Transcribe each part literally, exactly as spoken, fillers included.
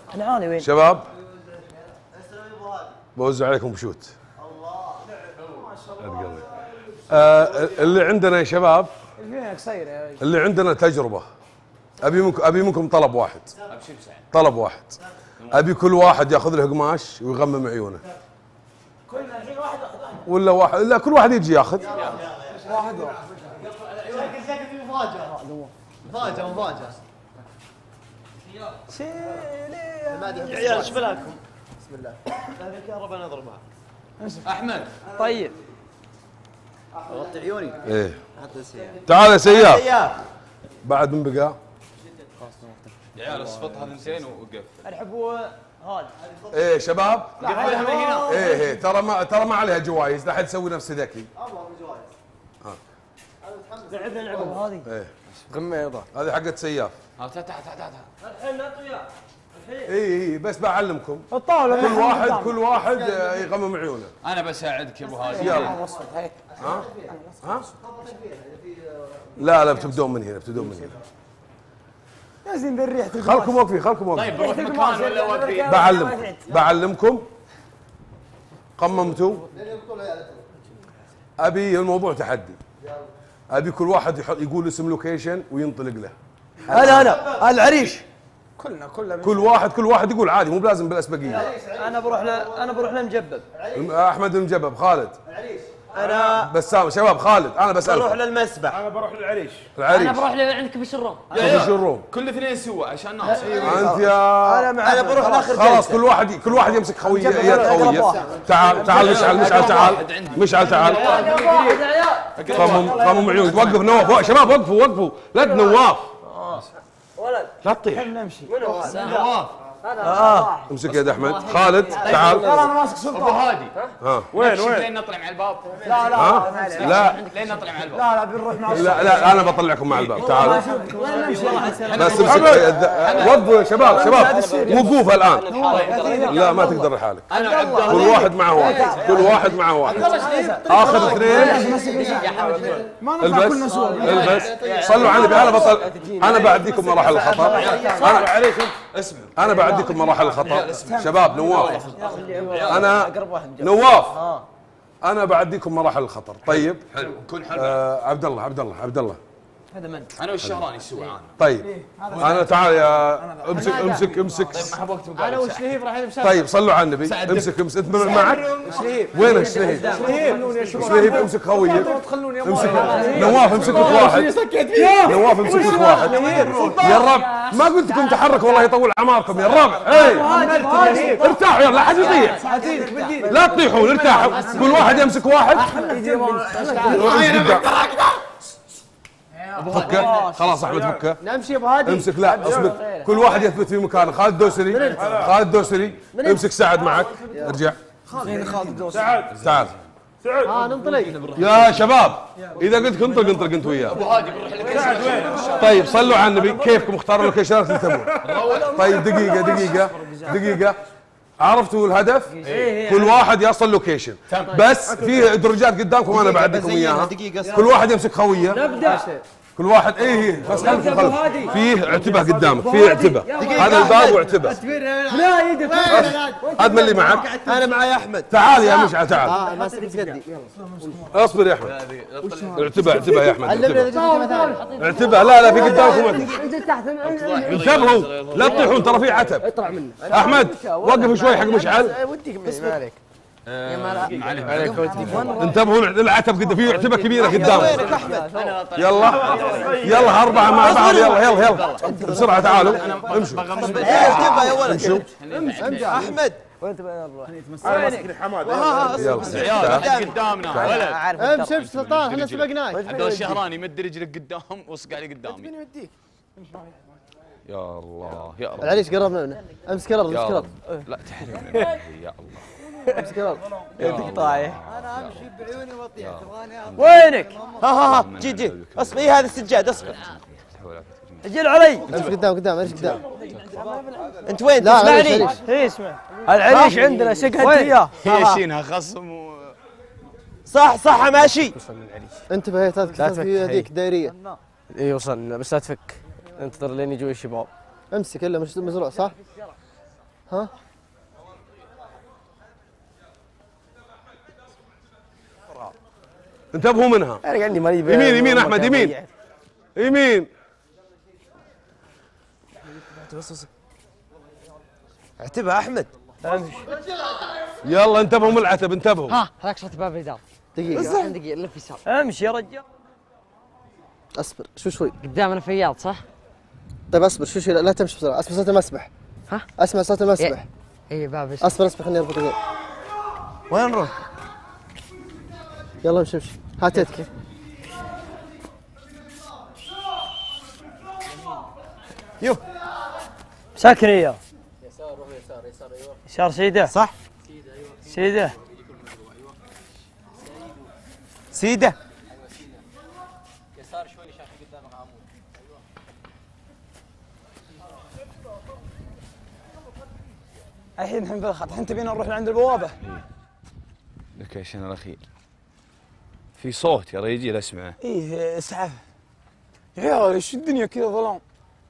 العالي وين؟ شباب بوزع عليكم بشوت. الله آه اللي عندنا يا شباب، اللي عندنا تجربة. ابي منكم ابي منكم طلب واحد. طلب واحد. ابي كل واحد ياخذ له قماش ويغمم عيونه. كلنا الحين واحد ولا واحد؟ لا كل واحد يجي ياخذ. واحد واحد. مفاجأة. مفاجأة مفاجأة. يا عيال ايش بلاكم؟ بسم الله. هذه الكهرباء نضربها. احمد طيب. غطي عيوني. ايه. تعال يا سياف. بعد من بقى؟ يا عيال اصفطها ثنتين ووقف. الحبوا هذا. ايه شباب؟ قفلها من هنا. ايه ايه ترى ما ترى ما عليها جوائز، لا حد يسوي نفسه ذكي. الله جوائز. ها. لعبنا اللعبة هذه. ايه. غميضة. هذه حقت سياف. ها تعال تعال تعال. الحين لا وياه. الحين. اي اي بس بعلمكم. الطاولة كل واحد كل واحد يغمم عيونه. انا بساعدك يا ابو هادي. يلا. ها؟ ها؟ لا لا بتبدون من هنا بتبدون من هنا. لازم بالريح. خلكم واقفين خلكم واقفين. طيب نروح مكان ولا واقفين؟ بعلمكم بعلمكم. قممتوا؟ ابي الموضوع تحدي. ابي كل واحد يحط يقول اسم لوكيشن وينطلق له. انا انا العريش. كلنا كلنا كل واحد كل واحد يقول عادي مو بلازم بالاسبقيه. انا بروح ل... انا بروح للمجبب. احمد المجبب. خالد. انا بسام. شباب خالد انا بسألك. بروح للمسبح. انا بروح للعريش. العريش. انا بروح عندك بشروم. بشروم. كل اثنين سوا عشان ناس. انت يا انا انا بروح لاخر خلاص كل واحد كل واحد يمسك خويه يد خويه. تعال تعال مشعل مشعل تعال مشعل تعال. قمم قمم عيونك. وقف نواف. شباب وقفوا وقفوا. لا نواف ولد لا تطيح. نمشي. نواف اه امسك يد احمد. خالد تعال. انا ماسك سلطان. ابو هادي ها وين وين؟ لين نطلع مع الباب. لا لا ها لا لين نطلع مع الباب. لا لا بنروح مع لا لا انا بطلعكم مع الباب. تعالوا وين نمشي؟ بس امسك وقفوا يا شباب شباب وقوف الان. لا ما تقدر لحالك. انا عبد كل واحد معه واحد. كل واحد معه واحد. اخذ اثنين. البس البس. صلوا على النبي. انا بطل انا بعديكم مراحل الخطر. انا اسمع انا بعديكم مراحل الخطر. شباب نواف انا نواف انا بعديكم مراحل الخطر. طيب حلو كن حلو. آه عبد الله عبد الله عبد الله. هذا من؟ انا والشهراني سوا انا. طيب انا تعال يا امسك امسك امسك. ما حب وقت انا وشلهيب رايحين بساعة. طيب صلوا على النبي. امسك امسك انت معك. وينك شلهيب؟ شلهيب امسك خويك. امسك نواف امسك لك واحد. نواف امسك لك واحد. يا الربع ما قلت لكم تحركوا والله يطول اعماركم يا الربع. اي ارتاحوا يلا لا حد يطيح. لا تطيحون ارتاحوا. كل واحد يمسك واحد. فكه خلاص احمد فكه. نمشي ابو هادي. امسك لا اصبر. كل واحد يثبت في مكانه. خالد دوسري. خالد دوسري امسك سعد معك. ارجع. تعال تعال. ها ننطلق. يا شباب اذا قلت لك انطلق انطلق انت وياه. ابو هادي بنروح لك. طيب صلوا على النبي. كيفكم اختاروا اللوكيشنات اللي تبون؟ طيب دقيقه دقيقه دقيقه. عرفتوا الهدف؟ كل واحد يصل لوكيشن بس في درجات قدامكم انا بعدكم اياها. كل واحد يمسك خويه. نبدا. كل واحد ايه بس خلف خلف. فيه اعتبه قدامك. فيه اعتبه. هذا الباب واعتبه. لا يدك. هذا من اللي معك؟ انا معي احمد. تعال يا مشعل تعال. اه ماسك يدي. اصبر يا احمد. اعتبه اعتبه يا احمد. علمنا اعتبه اعتبه. لا لا في قدامكم. انزل تحت. انتبهوا لا تطيحون ترى في عتب. اطلع منه. احمد وقف شوي حق مشعل. وديك ما عليك. انتبهوا العتب قد فيه عتبه كبيره قدامك. وينك احمد؟ يلا يلا اربعه مع بعض. يلا يلا يلا بسرعه تعالوا امشوا. اعتبها يا ولد. امشوا احمد وين تبغى نروح؟ انا ماسكني حماده. عيال قدامنا ولد. امشي امشي سلطان احنا سبقناك. عبد الله الشهراني مد رجلك قدام وصق علي قدامي. يا الله يا الله. العريش قربنا منه. امسك الارض امسك الارض. لا تحرمني يا الله. امسك الارض. يدك طايح. انا امشي بعيوني واطيح تبغاني. وينك؟ ها ها ها جي جي اصبر. ايه هذا السجاد اصبر. اجل علي. امشي قدام قدام امشي قدام. انت وين؟ لا تسمعني؟ هي اسمع. العريش عندنا شقها اياه. هي خصم و صح صح ماشي. انتبه هي تذكر في يديك دايريه. اي وصلنا بس لا تفك. انتظر لين يجوا الشباب. امسك الا مش مزروع صح؟ ها انتبهوا منها. انا عندي مريض. يمين يمين احمد يمين يمين. بس بس اعتبها احمد. يلا انتبهوا من العتب انتبهوا. ها هذاك شاط باب الرجال. دقيقة دقيقة لف يسار. امشي يا رجال. اصبر شو شوي. قدامنا فياض صح؟ طيب اصبر شو شوي، لا, لا تمشي بسرعه، اسمع صوت المسبح. ها؟ اسمع صوت المسبح. اي باب اصبر اصبر خليني اربط الغير. وين نروح؟ يلا امشي امشي هات يدك. يو ساكن يا يسار. روح يسار يسار. ايوه يسار سيده صح. سيده ايوه سيده سيده. يسار شوي شايف قدامك عمود. الحين الحين بالخط، الحين تبينا نروح لعند البوابه. لوكيشن الاخير في صوت يا رجال اسمعه. ايه اسعاف يا عيال، ايش الدنيا كذا ظلام.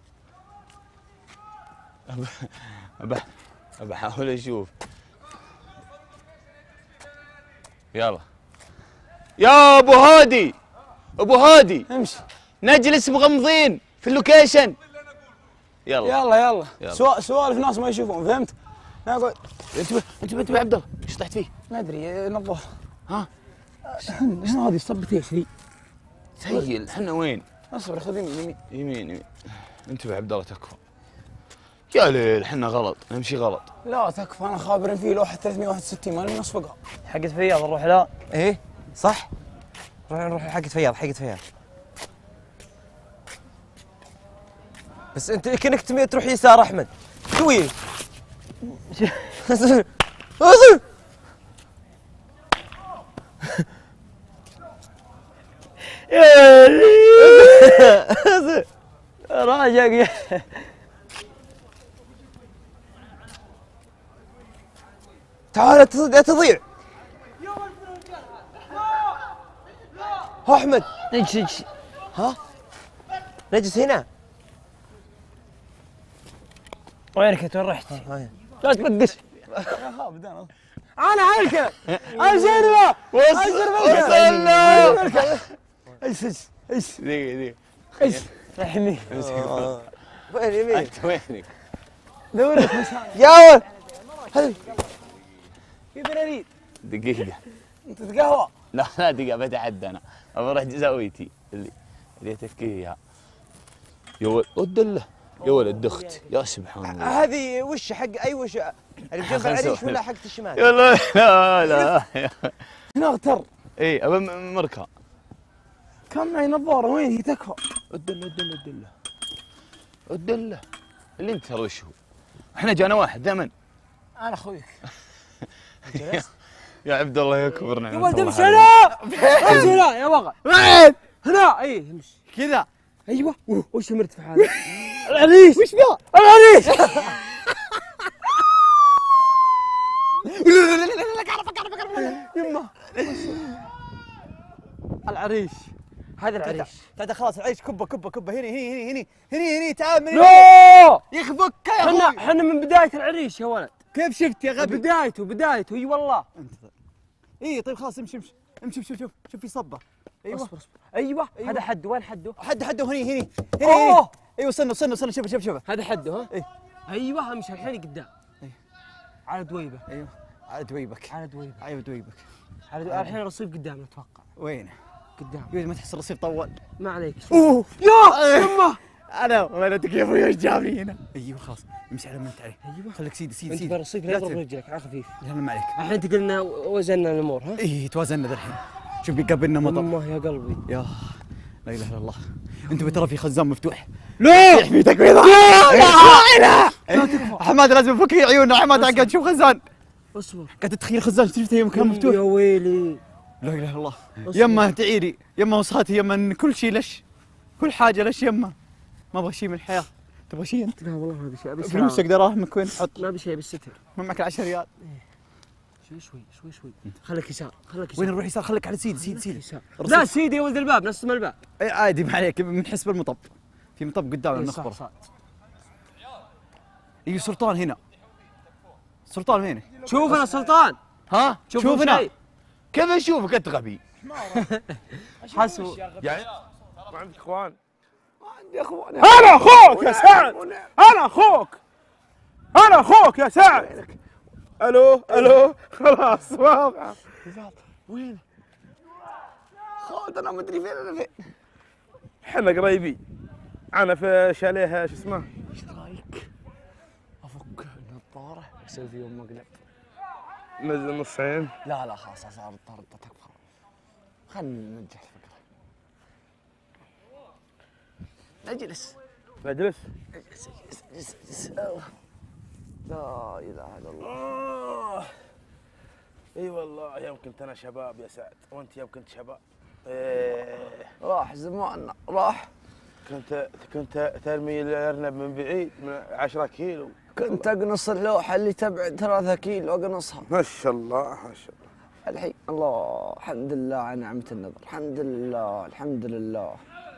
أبى بحاول اشوف. يلا يا ابو هادي، ابو هادي امشي نجلس مغمضين في اللوكيشن. يلا يلا يلا, يلا. سوا سوالف ناس ما يشوفون، فهمت؟ نقعد. انتبه انتبه انتبه عبد الله، ايش طحت فيه؟ ما ادري نظف. ها شنو هذه صبت ايش ذي؟ سيل احنا وين؟ اصبر خذ يمين يمين يمين يمين. انتبه عبد الله تكفى. يا ليل احنا غلط، نمشي غلط. لا تكفى، انا خابر في لوحه ثلاثمية وواحد وستين مالي نصفقها. حقت فياض نروح لا. ايه صح. نروح نروح حقة فياض حقة فياض. بس انت كأنك تبي تروح يسار احمد. شوي. راجع. تعال لا تضيع. ها احمد نجس نجس. ها نجس هنا. وينك انت؟ وين رحت؟ لا تبدش. انا عارفه الجنبه وصلنا. ايش ايش ايش دقيقة دقيقة ايش رحمي. وين يمين؟ انت وينك؟ دورك يا ولد كيف نريد؟ دقيقة انت تقهوى. لا لا دقيقة بتعدى انا، ابى اروح زاويتي اللي اللي تفكيه اياها. يا ولد الدلة، يا ولد دخت، يا سبحان الله. هذه وش حق اي وش؟ اللي بجنب العريش ولا حق الشمال؟ يا لا لا لا هنا اغتر. اي ابى مركها. كان معي نظاره، وين هي تكفى؟ الدلة الدلة الدلة الدلة اللي انت ترى وش هو؟ احنا جانا واحد ثمن. انا اخويك. يا عبد الله يكبر نعمة يا ولد الله امشي عليك. هنا امشي هنا يا بغى. وين؟ هنا اي امشي كذا. ايوه. وش المرتفع هذا؟ العريش. وش ذا؟ العريش. يمه العريش. هذا العريش. تعال خلاص العريش كبه كبه كبه هني هني هني هني هني تعال من لا يخبك يا احنا اخوي. احنا من بدايه العريش يا ولد. كيف شفت يا غبي؟ بدايته بدايته اي والله. انتظر. اي طيب خلاص امشي امشي امشي شوف شوف شوف في صبه. ايوه اصبر اصبر. ايوه هذا حده. وين حده؟ حد حده هني هني هني اوه ايوه استنى استنى استنى شوف شوف شوف. هذا حده ها؟ إيه. ايوه امشي الحين قدام. إيه. على دويبه. ايوه على دويبك. على دويبه. ايوه دويبك. على دويبه. الحين الرصيف قدامنا اتوقع. وين؟ قدام. يا ما تحس الرصيف طول. ما عليك. اوه يا يمه انا ولدك يا ابوي ايش جابني هنا؟ ايوه خلاص امشي على ما انت عليه. ايوه خليك سيدي سيدي انت سيدي. بالرصيف لا يضرب رجلك على خفيف. لا ما عليك. الحين تقلنا وزننا الامور ها؟ ايه توازنا ذا الحين. شوف بيقابلنا مطر. امه يا قلبي. يا لا اله الا الله. انت ترى في خزان مفتوح. لا يحمي تكبيره. لا لا حماد لازم نفك عيوننا. حماد قاعد تشوف خزان. اصبر. قاعد تتخيل خزان شفته مكان مفتوح. يا ويلي. لا اله الا الله. يمه تعيري يمه وصهاتي يمه كل شيء لش كل حاجه لش يمه. ما ابغى شيء من الحياه. تبغى شيء انت؟ لا والله ما ابي شيء. ابي فلوسك دراهمك وين تحط؟ ما ابي شيء بالستر. ما معك عشرة ريال. شوي شوي شوي شوي. خليك يسار خليك يسار. وين نروح يسار؟ خليك على سيدي سيدي سيدي. يسار. لا سيدي يا ولد الباب نفس ما الباب. اي عادي ما عليك من حسب المطب. في مطب قدامنا إيه نخبر. صح صح. اي سلطان هنا. سلطان وينك؟ شوفنا سلطان. ها؟ شوفنا كيف اشوفك انت غبي؟ حسوا يعني ما عندك اخوان؟ عندي اخوان. انا اخوك يا سعد، انا اخوك، انا اخوك يا سعد. الو الو خلاص واضح. وين؟ خالد انا ما ادري فين انا فين. احنا قريبين. انا في شاليه شو اسمه؟ ايش رايك؟ افك النظاره اسوي فيهم مقلب. نزل نصين. لا لا خلاص صار الطرد تكفى. خلينا ننجح الفكره. اجلس. نجلس. اجلس اجلس اجلس اجلس. لا اله الا الله. اي والله يوم كنت انا شباب يا سعد، وانت يوم كنت شباب. إيه. راح زماننا راح. كنت كنت ترمي الارنب من بعيد من عشرة كيلو. كنت اقنص اللوحه اللي تبعد ثلاثة كيلو اقنصها. ما شاء الله ما شاء الله. الحين الله الحمد لله على نعمه النظر، الحمد لله الحمد لله.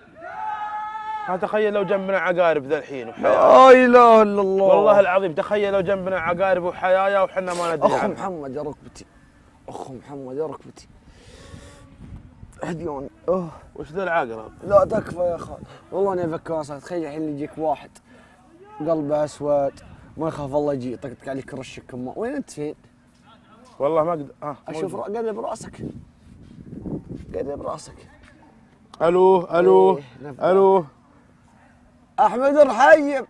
تخيل لو جنبنا عقارب ذا الحين وحياة. لا اله الا الله. والله العظيم تخيل لو جنبنا عقارب وحيايا وحنا ما ندري. اخو محمد يا ركبتي، اخو محمد يا ركبتي. هديون. اوه وش ذا العقرب؟ لا تكفى يا خالد، والله اني افك راسك. تخيل الحين يجيك واحد قلبه اسود ما يخاف الله يجي يطقطق عليك رشك كمام. وين انت فين؟ والله ما اقدر. اه اشوف قلب راسك، قلب راسك. الو الو إيه نفذ. الو احمد الرحيم.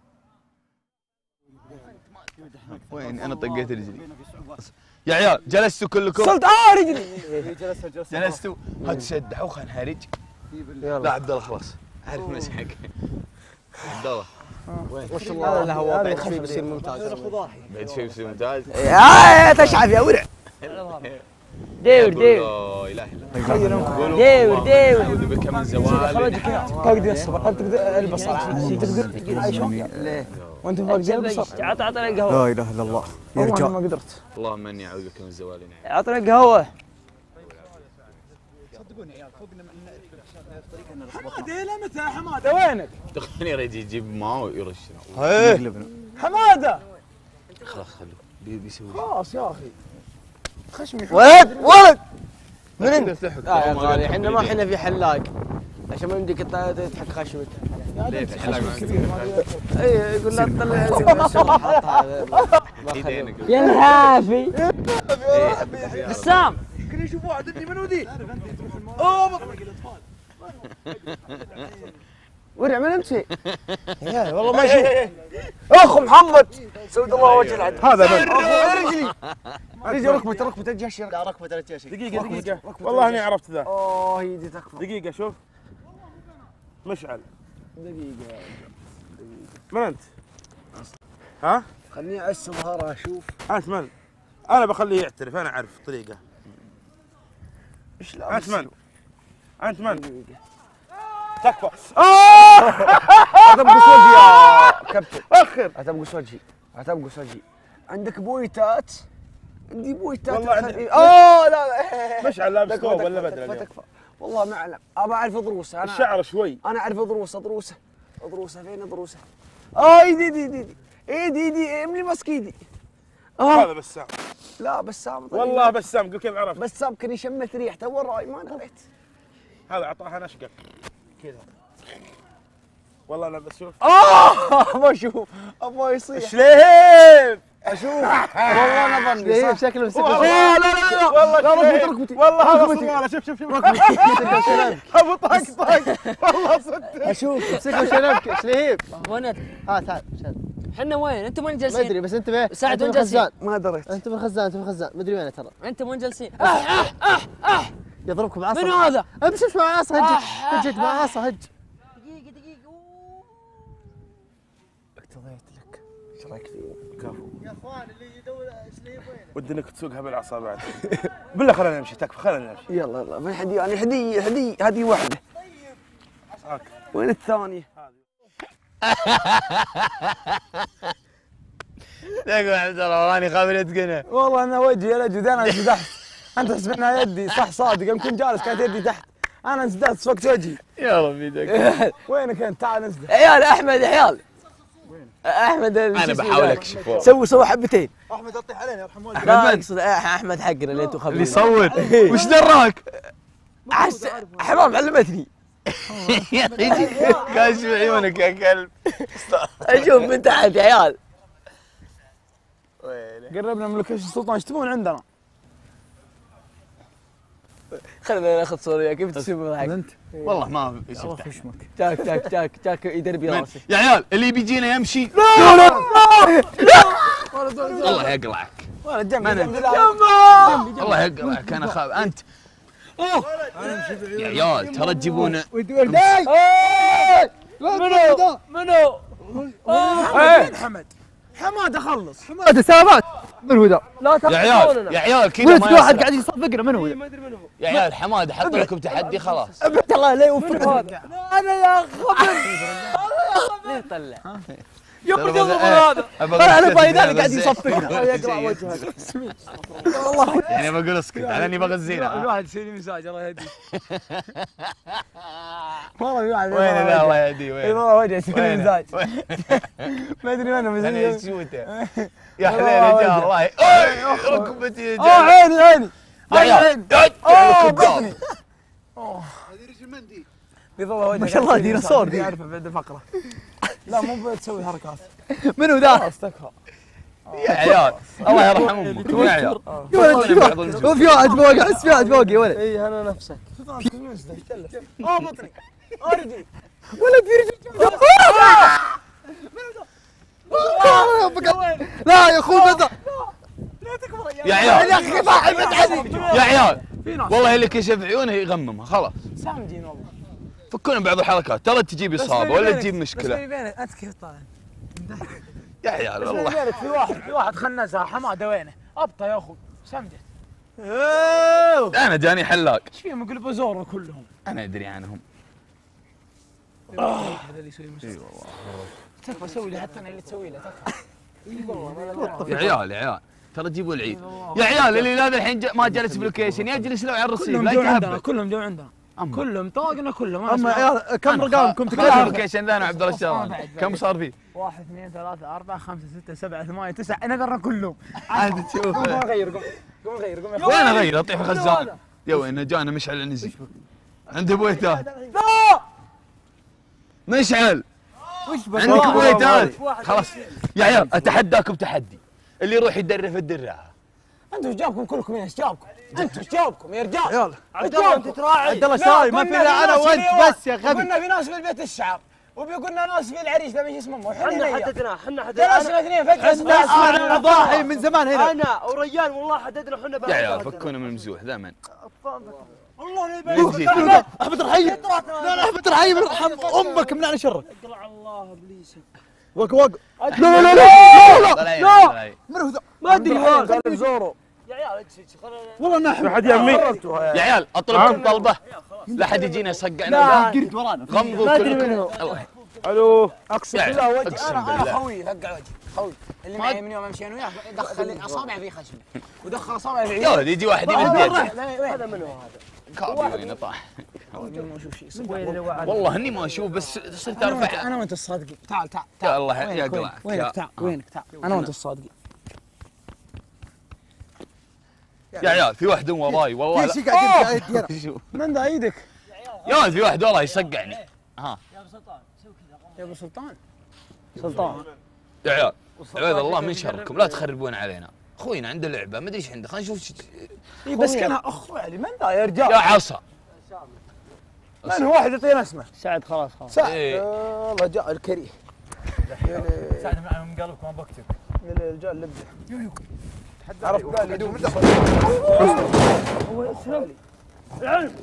وين انا طقيت رجلي يا عيال. جلستوا كلكم؟ صلت اه رجلي. جلستوا؟ هات شدحوا خلنا نهرج. لا عبد الله خلاص عارف مسحك. عبد الله ما شاء الله هذا هو بعد شوي بيصير ممتاز. بعد شوي بيصير ممتاز. يا تشعب يا ورع. ديور ديور لا اله الا الله. ديور ديور. اعوذ بك من زوال. تقدر الصبر انت تقدر البصل تقدر اي شيء. ليه؟ وانت فوق زي البصل. عط عطنا القهوه. لا اله الا الله يا والله رجال. ما قدرت. اللهم اني اعوذ بك من زوال نعم. عطنا القهوه. حماده الى متى يا حماده وينك؟ دخلني يريد يجيب ماء ويرشنا. نقلبنا. حماده خلاص خلوه بي- بيسوي. خلاص يا اخي خشمي. ولد ولد من انت؟ لا يا غالي احنا ما احنا في حلاق عشان ما يمديك تضحك خشمك. ليه في الحلاق اي يقول لا تطلع ايدينك. يا الحافي بسام. يمكن يشوف واحد اني منو ذي. ورع من انت شيء؟ والله ما اشوف. اخو محمد سود الله وجه العدل. هذا من رجلي رجلي ركبته ركبته الجيش. لا ركبته الجيش. دقيقة دقيقة والله اني عرفت ذا. اوه يدي تكفى. دقيقة شوف مشعل. دقيقة من انت؟ ها؟ خليني اعس ظهره اشوف. انت من؟ انا بخليه يعترف انا اعرف طريقه. ايش انت من؟ انت من؟ دقيقة. تكفى. اتبقص وجهي يا كابتن. اخر. اتبقص وجهي اتبقص وجهي. عندك بويتات؟ عندي بويتات. والله عندي- اوه لا لا مشعل لابس تكفى ثوب تكفى ولا بدله تكفى اليوم؟ تكفى. والله ما اعلم ابى اعرف ضروسه. انا الشعر شوي. انا اعرف ضروسه ضروسه ضروسه فين ضروسه؟ اه ايدي ايدي ايدي ايدي ايدي املي ماسك ايدي. هذا بسام. لا بسام طيب. والله بسام قل كيف عرفت؟ بسام كان يشمت ريحته وراي ما دريت. هذا عطاها نشقه كذا. والله انا بس شوف. اه ما اشوف ابغى يصيح. شليب. اشوف والله انا ظني صح. شكله لا لا لا والله لا شليب. ركبتي ركبتي والله هذا ركبتي. صغار. شوف شوف شوف ابو طق طق والله صدق. اشوف امسكوا شنبك شليب. وين انت؟ ها تعال شد. احنا وين؟ انتم وين ما جالسين؟ ادري بس انت فين؟ سعد أنت وين في الخزان. ما دريت. انت في الخزان انت في الخزان مدري وين ترى. انتم وين جالسين؟ يضربكم بعصا. منو هذا؟ امشي مع عصا هج هجت مع عصا هج. دقيقة دقيقة. اقتضيت لك. ايش رايك فيه؟ كفو. يا اخوان اللي يدور شليب وين؟ ودي انك تسوقها بالعصا بعد. بالله خلينا نمشي تكفى خلينا نمشي. يلا يلا من حدي يعني حدي حدي هذه واحدة. عصاك. وين الثانية؟ تقول عبد الله ماني خابر يتقنه. والله انا وجهي يا لجد انا انسدحت. انت تحسب انها يدي صح صادق يوم كنت جالس كانت يدي تحت. انا انسدحت صفقت وجهي. يا ربي دق. وينك انت؟ تعال انسدح. عيال احمد عيال احمد انا بحاول اكشف. سوي سوي حبتين. احمد اطيح علينا يرحم والديك. لا اقصد احمد حقنا اللي انتم اللي خبرين. يصور وش دراك؟ احس حمام علمتني. يا اخي كاشف عيونك يا كلب. اشوف من تحت يا عيال. قربنا من لوكيشن السلطان، ايش تبون عندنا؟ خلينا ناخذ صورة كيف تسوي حق. انت والله ما شفت خشمك. جاك جاك جاك جاك يدربي راسي. يا عيال اللي بيجينا يمشي. لا لا الله يقلعك. ولا جنبي من جنبي. الله يقلعك انا خاف انت. يا عيال ترى تجيبون منو منو؟ حمد حماد اخلص. هذا سامات. من هو ذا؟ لا يا عيال يا عيال كذا ولد ما في واحد يصلح. قاعد يصفقنا. من هو ذا؟ ما ادري منو هو. يا عيال حماد احط لكم تحدي خلاص. ابعد الله لا يوفقك. انا يا خبر. ليه طلع؟ يا ترى ابن بغ- هذا. أبغى طلع على أقول بايدان تسدد قاعد بس- يصفقنا. يقرا وجهك. يعني بقول اسكت على اني بغزينا. الواحد يصير مساج الله يهديه. والله الواحد وين ذا الله يهديه وين؟ والله وجهه يصير وين؟ مزاج. وين؟ ما ادري وين انا مسوي. يشوته يا حليل يا جار الله ي- أوي، ركبتي يا اه جار. عيني عيني. يا عيال اه بطني بطني. بيض الله وجهك. ما شاء الله ديناصور دي. اعرفه بعد الفقره. لا مو بتسوي حركات. من هو ذا؟ استكفى. يا عيال الله يرحم امك يا عيال. يا ولد في واحد فوق. احس في واحد فوق يا ولد. اي انا نفسك. اه بطني. ارجي. ولد في رجل. لا يا اخوي بدا. يا عيال يا اخي صاحب متعدي. يا عيال والله اللي كشف عيونه يغممها خلاص. سامجين والله. فكونا بعض الحركات ترى تجيب اصابه ولا تجيب مشكله. بس بينك انت كيف طالع؟ يا عيال بس والله بينك في واحد في واحد خنزها حماده وينه؟ ابطا يا اخوي سمجت. انا جاني حلاق. ايش فيهم يقلبوا زورو كلهم؟ انا ادري عنهم. هذا اللي يسوي مسلسل. تكفى سوي لي حتى انا اللي تسوي له تكفى. يا عيال يا عيال ترى جيبوا العيد. يا عيال اللي لا الحين ج- ما جلس بلوكيشن يجلس له على الرصيف كلهم لا جو عندنا يتهبل. كلهم جو عندنا أما. كلهم طاقنا كلهم. اما يا عيال كم رقمكم خلاص تكلموا؟ اللوكيشن ذا انا عبد الله الشهراني كم صار فيه؟ واحد اثنين ثلاثة أربعة خمسة ستة سبعة ثمانية تسعة نقرا كلهم. عاد تشوف قوم غير قوم قوم غير قوم وين اغير اطيح في خزان. يا وين جانا مشعل النزي عند بويتات. مشعل عندك بويتات خلاص. يا عيال اتحداكم تحدي اللي يروح يدرف الدراعه. انتوا ايش جابكم كلكم ايش جابكم؟ انتوا ايش جابكم يا رجال؟ يلا عبد الله انت تراعي. عبد الله شاي ما في الا انا وانت بس يا غبي. قلنا في ناس في البيت الشعر وبيقولنا ناس في العريش ذا ايش اسمه احنا حددنا احنا حددنا. جلسنا اثنين فجأة انا ضاحي من زمان هنا. انا وريان والله حددنا احنا. يا عيال فكونا من المزوح ذا والله احمد الرحيم. لا لا احمد الرحيم ارحم امك منعني شرك. اقلع الله ابليسك. وق وق. لا لا لا لا لا من هو ذا؟ ما ادري وين. قلب زورو. يا عيال اجلس خلنا. والله انا احمد. حد يمي يا عيال اطلبكم طلبه لا حد يجينا يصقعنا. قرد ورانا. غمضوا ما أدري كلكم. منو. الله الو اقسم يا بالله عيال، وجه أقسم انا انا بالله. خوي فقع وجهي خوي اللي معي من يوم امشي انا وياه يدخل اصابعه في خشمي ودخل اصابعه في يا عيوني. ولد يجي واحد يمد يده. هذا منو هذا؟ كابي وين طاح. ما اشوف شيء. وين اللي وعد؟ والله اني ما اشوف بس صرت انا وانت ارفع. انا وانت الصادقين. تعال تعال يا تعال. الله وينك، يقلعك. وينك، وينك تعال وينك تعال انا وانت الصادقين. يا عيال في واحد وراي والله في لا. شيء قاعد يمشي على شوف. من ذا ايدك؟ يا ولد في واحد والله يصقعني. ها يا ابو سلطان. سلطان. يا عيال عباد الله من شركم لا تخربون علينا. اخوينا عنده لعبه ما ادري ايش عنده خلينا نشوف ش- اي بس كان اخوي علي من ذا يا رجال؟ يا عصا. من هو واحد يعطينا اسمه؟ سعد خلاص خلاص. سعد. إيه. والله جاء الكريه. ساعد من قلبك ما بكتب. يا رجال لبه. عرفت قال لي دوم هو اسلم. العلم.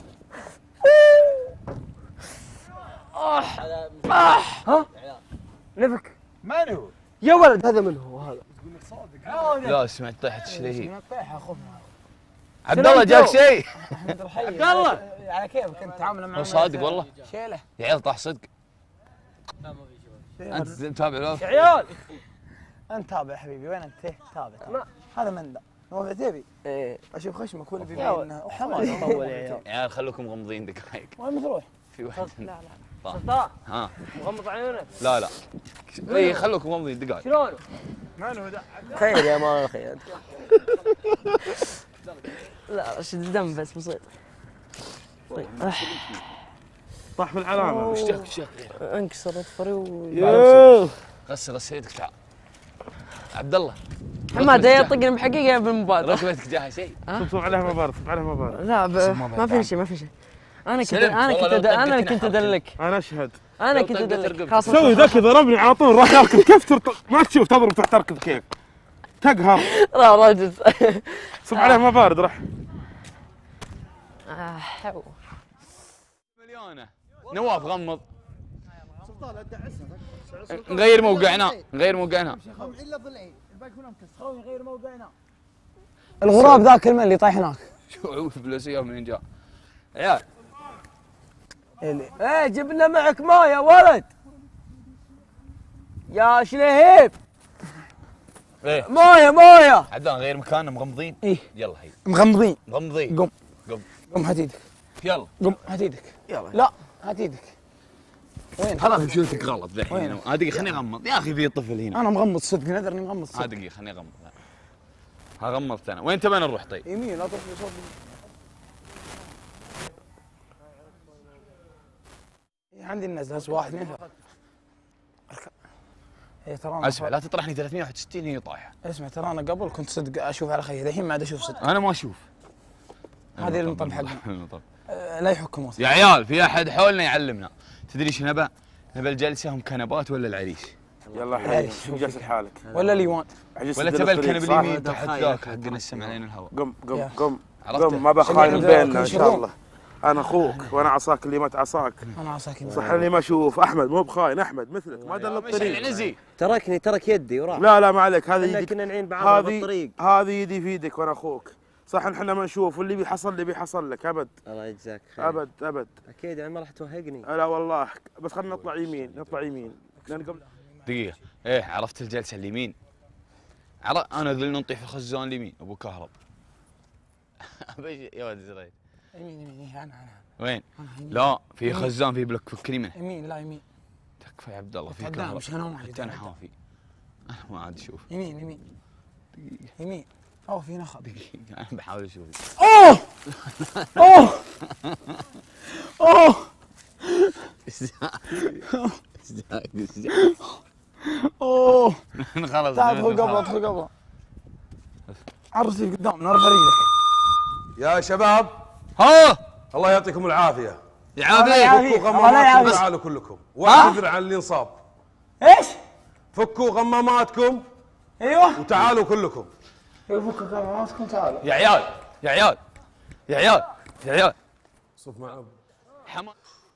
نفك. من هو؟ يا ولد هذا من هو هذا؟ لا سمعت طيحه شلهي. من الطيحه خذنا. عبد الله جاك شيء؟ عبد الحي. عبد الله. على كيفك انت تعامل مع هو صادق والله. شيله. يا عيال طاح صدق. انت متابع الوضع؟ يا عيال. انت تابع حبيبي وين انت؟ إيه، تابع ما- تابع. هذا من ذا هو عتيبي. ايه اشوف خشمك ولا يا بيبين ولد. انه حماس طول يا عيال. يا عيال خلوكم غمضين دقائق. وين بتروح؟ في واحد لا لا. سلطان ها مغمض عيونك لا لا اي خلوكم مغمضين دقائق. شلون؟ خير يا مان خير لا رشد الدم بس بسيط. طيب طاح بالعلامه. وش جاك وش جاك؟ انكسر اظفري و غسل غسل يدك تعال. عبد الله حماد يطقني بحقيقه بالمبادره. ركبتك جاها شيء؟ صب عليها مباراه صب عليها مباراه. لا ب... ما في شيء ما في شيء. انا كنت سلمت. انا والله كنت لو أد... انا طقتني كنت حاطك. ادلك انا اشهد. انا لو كنت طقت ادلك رقبتك. خلاص سوي ذاك ضربني على طول راح يركض كيف ترط... ما تشوف تضرب تروح تركض كيف تقهر. لا راجل صب عليها ما بارد راح. آه، حو. مليونه نواف غمض. نغير موقعنا نغير موقعنا. الغراب ذاك الماء اللي طايح هناك. شو فلوسيه منين جاء؟ عيال ايه جبنا معك ماء يا ولد يا شلهيب. ايه مويه مويه. عدنان غير مكاننا مغمضين. إيه. يلا هي مغمضين. مغمضين. قم قم قم هات ايدك. يلا قم هات ايدك. يلا لا هات ايدك. وين؟ خلاص مشيتك غلط ذحين. وين؟ ها دقيقة خليني اغمض يا اخي في طفل هنا. انا مغمض صدق نذرني مغمض ها صدق. دقيقة خليني اغمض. ها غمضت انا. وين تبين نروح طيب؟ يمين لا تروح يسار. عندي النزله هسه واحد اثنين ثلاثة. اي ترى انا اسمع لا تطرحني ثلاثمية وواحد وستين هي طايحة. اسمع ترى انا قبل كنت صدق اشوف على خير الحين ما عاد اشوف صدق. انا ما اشوف. هذه المطب حقنا. المطب. أه لا يحكم وصل. يا عيال في احد حولنا يعلمنا. تدري ايش نبى؟ نبى الجلسة هم كنبات ولا العريش؟ يلا حبيبي شو جالس حالك؟ ولا ليوان. ولا تبى الكنب اليمين تحت ذاك حق نسمع علينا الهواء. قم قم يا. قم عرفته؟ قم ما بخاين شقد بيننا ان كل شاء الله. انا اخوك وانا عصاك اللي مات عصاك. انا عصاك يمين. صح اني ما اشوف احمد مو بخاين احمد مثلك ما دل مش الطريق. نزي. تركني ترك يدي وراح. لا لا ما عليك هذه احنا يدك كنا نعين بعض هذه بالطريق. هذه يدي في يدك وانا اخوك. صح احنا ما نشوف واللي بيحصل لي بيحصل لك ابد الله يجزاك خير. ابد ابد. اكيد يعني ما راح توهقني. لا والله بس خلينا نطلع يمين نطلع يمين لان قبل دقيقة ايه عرفت الجلسة اليمين؟ عرفت انا ذل نطيح في الخزان اليمين ابو كهرب. يا ولد زريد. يمين يمين انا انا وين؟ لا في خزان في بلوك فكني منه. يمين لا يمين. تكفى يا عبد الله في تعدى، كهرب. مش هنوم عليك، حتى انا تعدى. حافي. انا ما عاد اشوف. يمين يمين. يمين. اوه في نخل. دقيقة انا بحاول اشوف. اوه اوه اوه اوه خلاص تعال ادخل قبله ادخل قبله. عرسي قدام نرفع رجلك. يا شباب ها الله يعطيكم العافيه. يعافيك. فكوا غماماتكم تعالوا كلكم واعتذر عن اللي انصاب. ايش؟ فكوا غماماتكم ايوه. وتعالوا كلكم. فكك غماماتكم تعالوا. يا عيال يا عيال يا عيال يا عيال صف مع حمد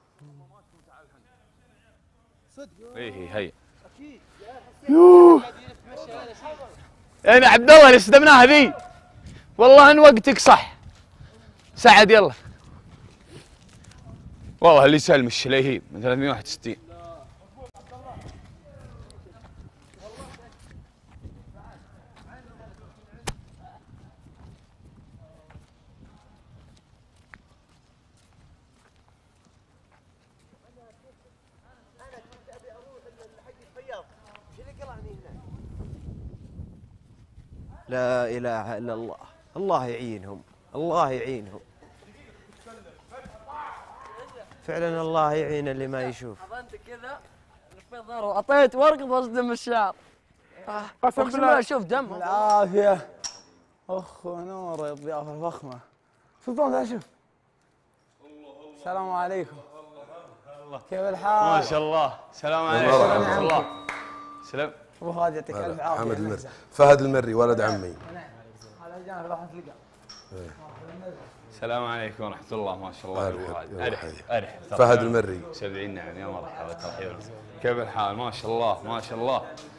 ايه هي يوه انا عبد الله اللي استلمناها ذي والله ان وقتك صح سعد يلا والله اللي يسلم الشليهيب من ثلاثمية وواحد وستين. لا اله الا الله. الله يعينهم الله يعينهم. فعلا الله يعين اللي ما يشوف. حضنت كذا لفيت ظهره وعطيت ورقه واصدم الشعر. قسم اقسم بالله اشوف دم. العافية. اخ ونور الضيافة الفخمة. سلطان تعال شوف. السلام عليكم. كيف الحال؟ ما شاء الله سلام عليكم ورحمة الله. سلام. ابو فهد يعطيك الف عافية. حمد المري فهد المري ولد عمي. على جانب راح تلقى. السلام عليكم ورحمة الله ما شاء الله. أرحب، أرحب أرحب فهد المري. سبعين نعم يا مرحبا ترحيب. كيف الحال؟ ما شاء الله ما شاء الله.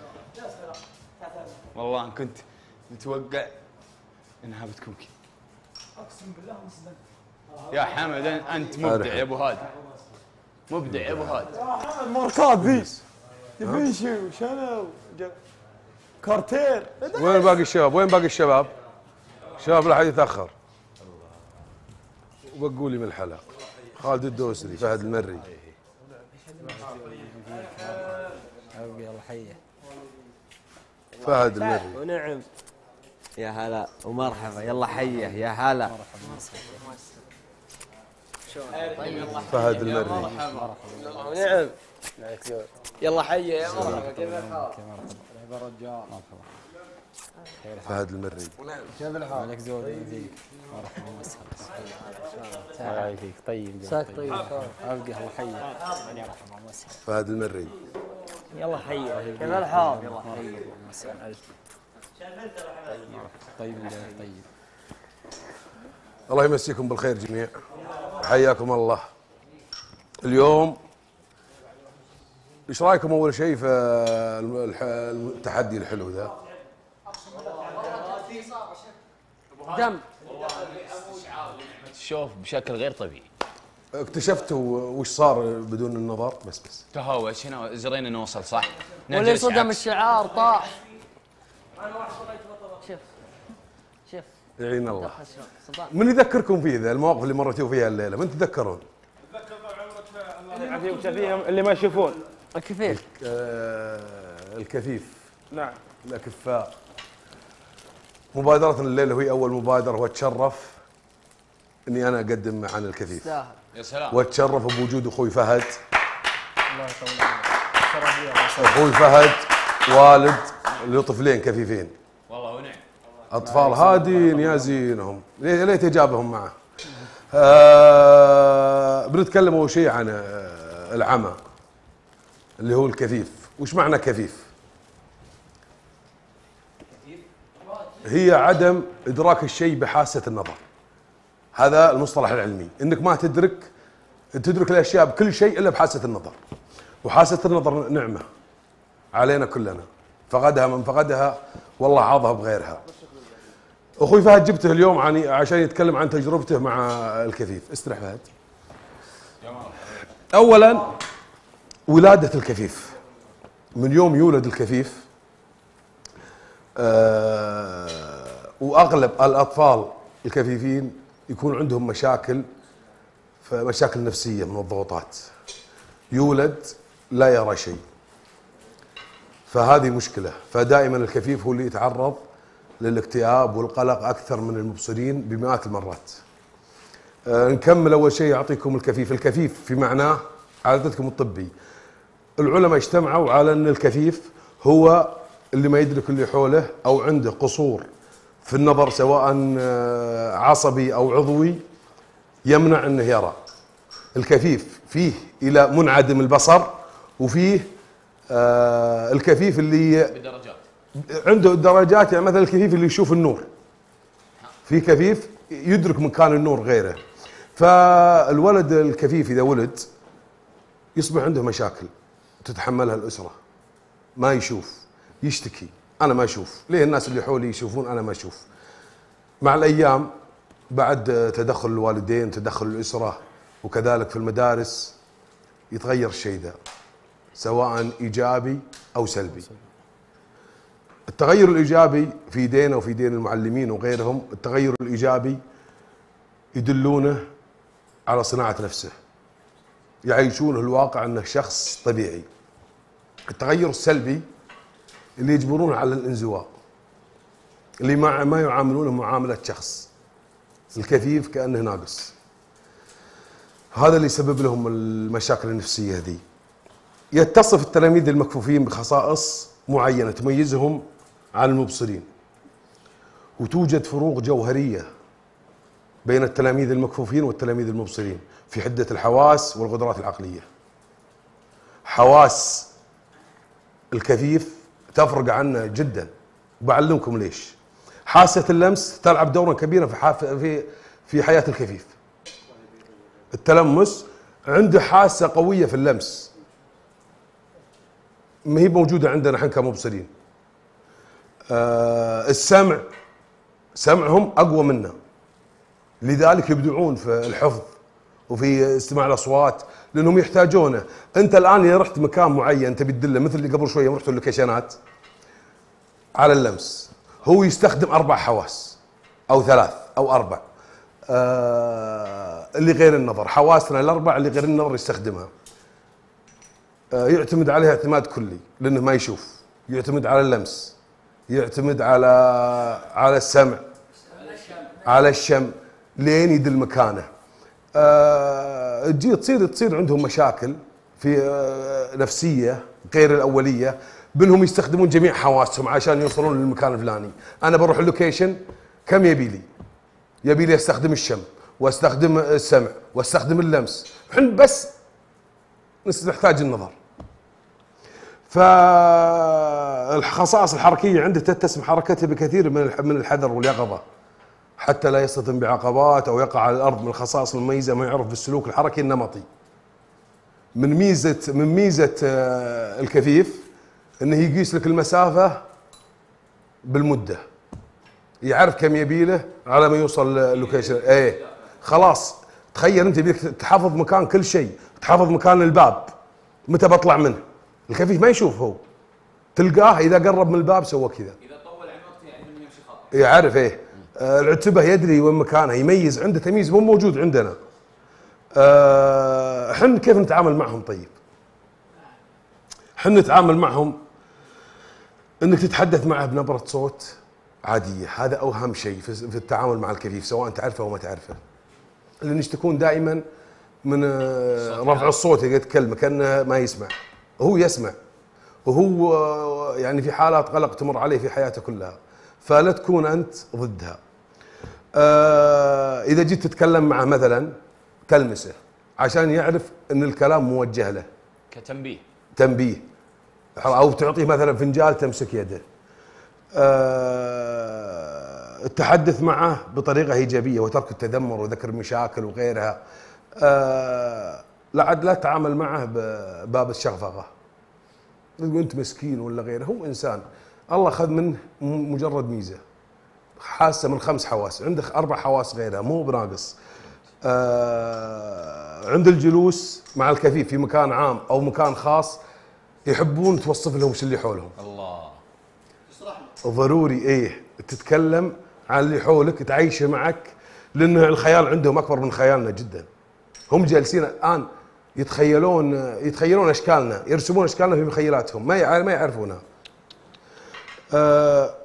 والله إن كنت متوقع إنها بتكون كذا. اقسم بالله مصدق. يا حمد أنت مبدع يا أبو هاد. مبدع يا أبو هاد. ماركات ذي. دافنشي وشنو كارتير. وين باقي الشباب؟ وين باقي الشباب؟ الشباب لا حد يتاخر. وبقولي من الحلق خالد الدوسري فهد المري يلا حيه. فهد المري. ونعم. يا هلا ومرحبا، يلا حيه يا هلا. فهد المري. ونعم. يلا حيه يا مرحبا، كيف الحال؟ يا رجال. فهد المري. كيف الحال؟ عليك زود فيك. مرحبا وسهلا. الله يعافيك. طيب مساك طيب. ابقى الله حيه. مرحبا وسهلا. فهد المري. يلا حيه. كيف الحال؟ يلا حيه وسهلا. طيب طيب. الله يمسيكم بالخير جميع. حياكم الله. اليوم ايش رايكم اول شيء في التحدي الحلو ذا؟ دم. شوف بشكل غير طبيعي. اكتشفتوا وش صار بدون النظر؟ بس بس تهوش هنا زرينا نوصل صح؟ واللي صدم الشعار طاح. شوف شوف يعين الله. من يذكركم فيه ذا المواقف اللي مرتوا فيها الليله؟ من تتذكرون؟ الله يعافيهم فيهم اللي ما يشوفون. الكفيف. آه الكفيف. نعم. الاكفاء. مبادرة الليله وهي اول مبادره، واتشرف اني انا اقدم عن الكفيف. يا سلام. واتشرف بوجود اخوي فهد. الله يطول عمرك. اخوي فهد والد لطفلين كفيفين. والله ونعم. اطفال هادين يا زينهم، ليه ليه تجابهم معه. آه بنتكلم اول شيء عن آه العمى اللي هو الكفيف. وش معنى كفيف؟ هي عدم ادراك الشيء بحاسه النظر. هذا المصطلح العلمي، انك ما تدرك تدرك الاشياء بكل شيء الا بحاسه النظر. وحاسه النظر نعمه علينا كلنا، فقدها من فقدها والله عاضها بغيرها. اخوي فهد جبته اليوم عني عشان يتكلم عن تجربته مع الكفيف. استرح فهد. اولا ولاده الكفيف، من يوم يولد الكفيف أه واغلب الاطفال الكفيفين يكون عندهم مشاكل، مشاكل نفسيه من الضغوطات. يولد لا يرى شيء، فهذه مشكله. فدائما الكفيف هو اللي يتعرض للاكتئاب والقلق اكثر من المبصرين بمئات المرات. أه نكمل. اول شيء اعطيكم الكفيف. الكفيف في معناه عادتكم الطبي. العلماء اجتمعوا على ان الكفيف هو اللي ما يدرك اللي حوله او عنده قصور في النظر سواء عصبي او عضوي يمنع انه يرى. الكفيف فيه الى منعدم البصر، وفيه آه الكفيف اللي بدرجات عنده درجات. يعني مثلا الكفيف اللي يشوف النور، في كفيف يدرك مكان النور غيره. فالولد الكفيف اذا ولد يصبح عنده مشاكل تتحملها الاسره. ما يشوف، يشتكي انا ما اشوف، ليه الناس اللي حولي يشوفون انا ما اشوف. مع الايام بعد تدخل الوالدين، تدخل الاسره، وكذلك في المدارس يتغير الشيء ذا سواء ايجابي او سلبي. التغير الايجابي في يدينا وفي يدين المعلمين وغيرهم. التغير الايجابي يدلونه على صناعه نفسه، يعيشونه الواقع انه شخص طبيعي. التغير السلبي اللي يجبرونه على الانزواء، اللي ما ما يعاملونه معامله شخص. الكفيف كانه ناقص. هذا اللي يسبب لهم المشاكل النفسيه ذي. يتصف التلاميذ المكفوفين بخصائص معينه تميزهم عن المبصرين، وتوجد فروق جوهريه بين التلاميذ المكفوفين والتلاميذ المبصرين في حده الحواس والقدرات العقليه. حواس الكفيف تفرق عنه جدا، وبعلمكم ليش. حاسه اللمس تلعب دورا كبيرا في في في حياه الكفيف. التلمس عنده حاسه قويه في اللمس ما هي موجوده عندنا احنا كمبصرين. آه السمع، سمعهم اقوى منا، لذلك يبدعون في الحفظ وفي استماع الاصوات لانهم يحتاجونه. انت الان اذا رحت مكان معين تبي تدله، مثل اللي قبل شويه رحتوا اللوكيشنات على اللمس، هو يستخدم اربع حواس او ثلاث او اربع. آه اللي غير النظر، حواسنا الاربع اللي غير النظر يستخدمها. يعتمد عليها اعتماد كلي لانه ما يشوف، يعتمد على اللمس، يعتمد على على السمع، على الشم لين يدل مكانه. أه تجي تصير تصير عندهم مشاكل في أه نفسيه غير الاوليه، بانهم يستخدمون جميع حواسهم عشان يوصلون للمكان الفلاني. انا بروح اللوكيشن كم يبي لي؟ يبي لي استخدم الشم واستخدم السمع واستخدم اللمس، احنا بس نحتاج النظر. فالخصائص الحركيه عنده تتسم حركته بكثير من من الحذر واليقظه حتى لا يصطدم بعقبات او يقع على الارض. من الخصائص المميزه ما يعرف بالسلوك الحركي النمطي. من ميزه من ميزه الكفيف انه يقيس لك المسافه بالمده، يعرف كم يبي له على ما يوصل اللوكيشن. ايه خلاص، تخيل انت يبيك تحافظ مكان كل شيء، تحافظ مكان الباب متى بطلع منه. الكفيف ما يشوف، هو تلقاه اذا قرب من الباب سوى كذا، اذا طول عن وقته يعني انه يمشي خطا، يعرف. ايه آه العتبه يدري وين مكانها، يميز، عنده تمييز مو موجود عندنا. آه احنا كيف نتعامل معهم؟ طيب احنا نتعامل معهم انك تتحدث معه بنبره صوت عاديه، هذا اوهم شيء في التعامل مع الكفيف سواء تعرفه او ما تعرفه. لان يشتكون دائما من رفع الصوت، يتكلم كانه ما يسمع، هو يسمع، وهو يعني في حالات قلق تمر عليه في حياته كلها، فلا تكون انت ضدها. آه اذا جيت تتكلم معه مثلا تلمسه عشان يعرف ان الكلام موجه له كتنبيه، تنبيه، او تعطيه مثلا فنجال تمسك يده. آه التحدث معه بطريقه ايجابيه وترك التذمر وذكر المشاكل وغيرها. آه لا عاد لا تتعامل معه بباب الشغفغه، تقول انت مسكين ولا غيره، هو انسان الله اخذ منه مجرد ميزه، حاسه من خمس حواس، عندك اربع حواس غيرها مو بناقص. آه عند الجلوس مع الكفيف في مكان عام او مكان خاص يحبون توصف لهم شو اللي حولهم. الله ضروري ايه تتكلم عن اللي حولك، تعيشه معك، لان الخيال عندهم اكبر من خيالنا جدا. هم جالسين الان يتخيلون يتخيلون اشكالنا، يرسمون اشكالنا في مخيلاتهم، ما ما يعرفونها. آه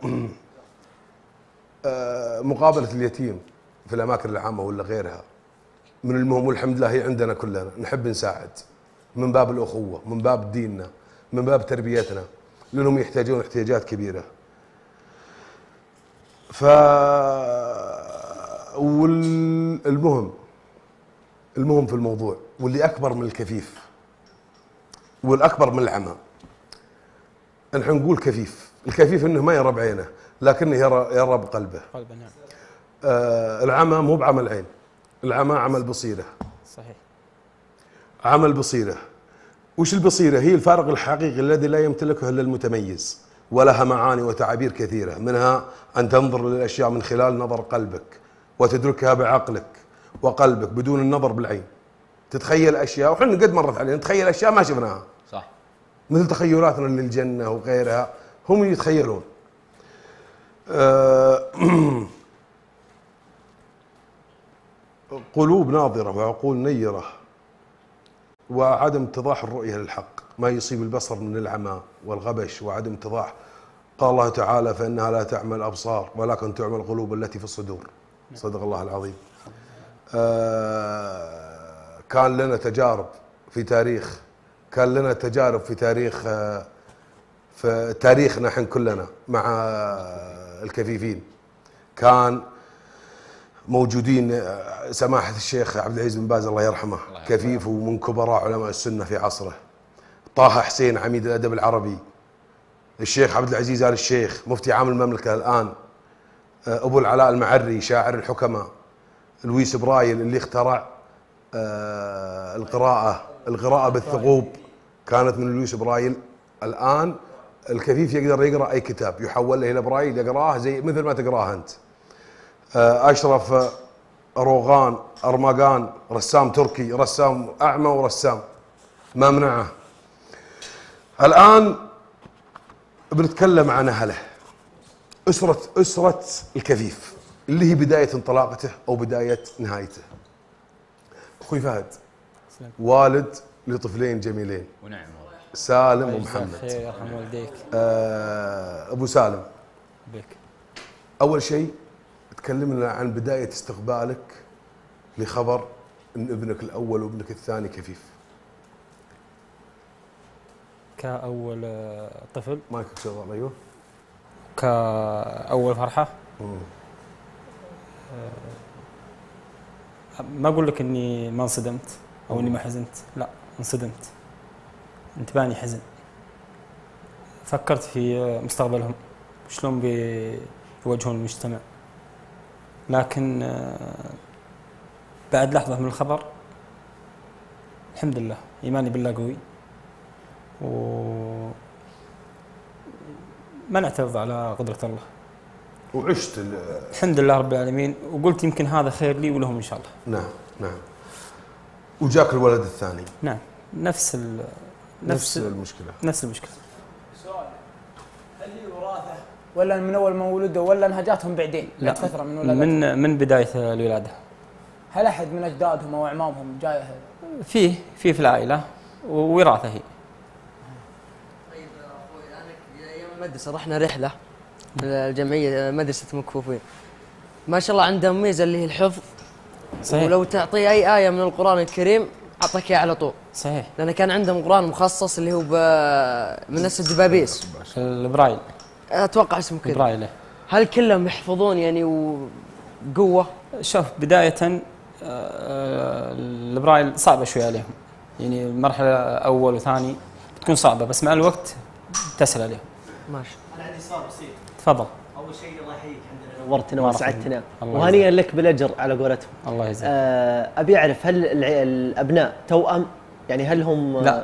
آه مقابله اليتيم في الاماكن العامه ولا غيرها من المهم، والحمد لله هي عندنا كلنا نحب نساعد من باب الاخوه، من باب ديننا، من باب تربيتنا، لانهم يحتاجون احتياجات كبيره. ف والمهم المهم في الموضوع واللي اكبر من الكفيف والاكبر من العمى، نحن نقول كفيف، الكفيف انه ما يرى بعينه لكنه يرى يرى بقلبه. قلبه نعم. آه العمى مو بعمل عين، العمى عمل بصيره. صحيح. عمل بصيره. وش البصيره؟ هي الفارق الحقيقي الذي لا يمتلكه الا المتميز، ولها معاني وتعابير كثيره، منها ان تنظر للاشياء من خلال نظر قلبك وتدركها بعقلك وقلبك بدون النظر بالعين. تتخيل اشياء، وحنا قد مرت علينا نتخيل اشياء ما شفناها. صح. مثل تخيلاتنا للجنه وغيرها، هم يتخيلون. أه قلوب ناظره وعقول نيره وعدم اتضاح الرؤيه للحق، ما يصيب البصر من العمى والغبش وعدم اتضاح. قال الله تعالى: فانها لا تعمى الابصار ولكن تعمى القلوب التي في الصدور. صدق الله العظيم. آه كان لنا تجارب في تاريخ كان لنا تجارب في تاريخ آه في تاريخنا احنا كلنا مع آه الكفيفين. كان موجودين سماحة الشيخ عبد العزيز بن باز الله يرحمه، كفيف ومن كبراء علماء السنة في عصره. طه حسين عميد الأدب العربي، الشيخ عبد العزيز آل الشيخ مفتي عام المملكة الآن، أبو العلاء المعري شاعر الحكماء، لويس برايل اللي اخترع القراءة القراءة بالثقوب كانت من لويس برايل. الآن الكفيف يقدر يقرأ أي كتاب يحول له إلى برايل يقراه زي مثل ما تقراه أنت. أشرف روغان أرمغان رسام تركي، رسام أعمى ورسام ما منعه. الآن بنتكلم عن أهله، أسرة أسرة الكفيف اللي هي بداية انطلاقته أو بداية نهايته. أخوي فهد والد لطفلين جميلين، ونعم والله، سالم ومحمد. خير يرحم والديك. آه ابو سالم بك. اول شيء تكلمنا عن بدايه استقبالك لخبر ان ابنك الاول وابنك الثاني كفيف. كأول طفل. مايكك شغال. ايوه. كأول فرحة. مم. ما اقول لك اني ما انصدمت او اني ما حزنت، لا انصدمت. انتباني حزن. فكرت في مستقبلهم شلون بيواجهون المجتمع، لكن بعد لحظة من الخبر الحمد لله ايماني بالله قوي، و ما نعترض على قدرة الله. وعشت الحمد لله رب العالمين، وقلت يمكن هذا خير لي ولهم ان شاء الله. نعم نعم. وجاك الولد الثاني. نعم نفس ال نفس, نفس المشكلة. نفس المشكلة. سؤال، هل هي وراثة ولا من اول ما ولدوا ولا انها جاتهم بعدين؟ لا فترة من ولادتهم. من من بداية الولادة. هل احد من اجدادهم او اعمامهم جاي؟ فيه فيه في العائلة ووراثة هي. طيب اخوي انا ايام المدرسة رحنا رحلة الجمعية مدرسة مكفوفين، ما شاء الله عندهم ميزة اللي هي الحفظ. صحيح. ولو تعطيه أي آية من القرآن الكريم أعطاك إياه على طول. صحيح. لأن كان عندهم قرآن مخصص اللي هو من نفس الدبابيس. البرايل. أتوقع اسمه كذا. البرايل. هل كلهم يحفظون يعني وقوة؟ شوف بداية البرايل صعبة شوي عليهم، يعني المرحلة أول وثاني بتكون صعبة، بس مع الوقت تسهل عليهم. ماشي. أنا عندي سؤال بسيط. تفضل. أول شيء الله يحييك، عندنا نورتنا وسعدتنا، الله وهنيئا لك بالأجر على قولتهم. الله يجزاك. آه أبي أعرف هل الأبناء توأم؟ يعني هل هم لا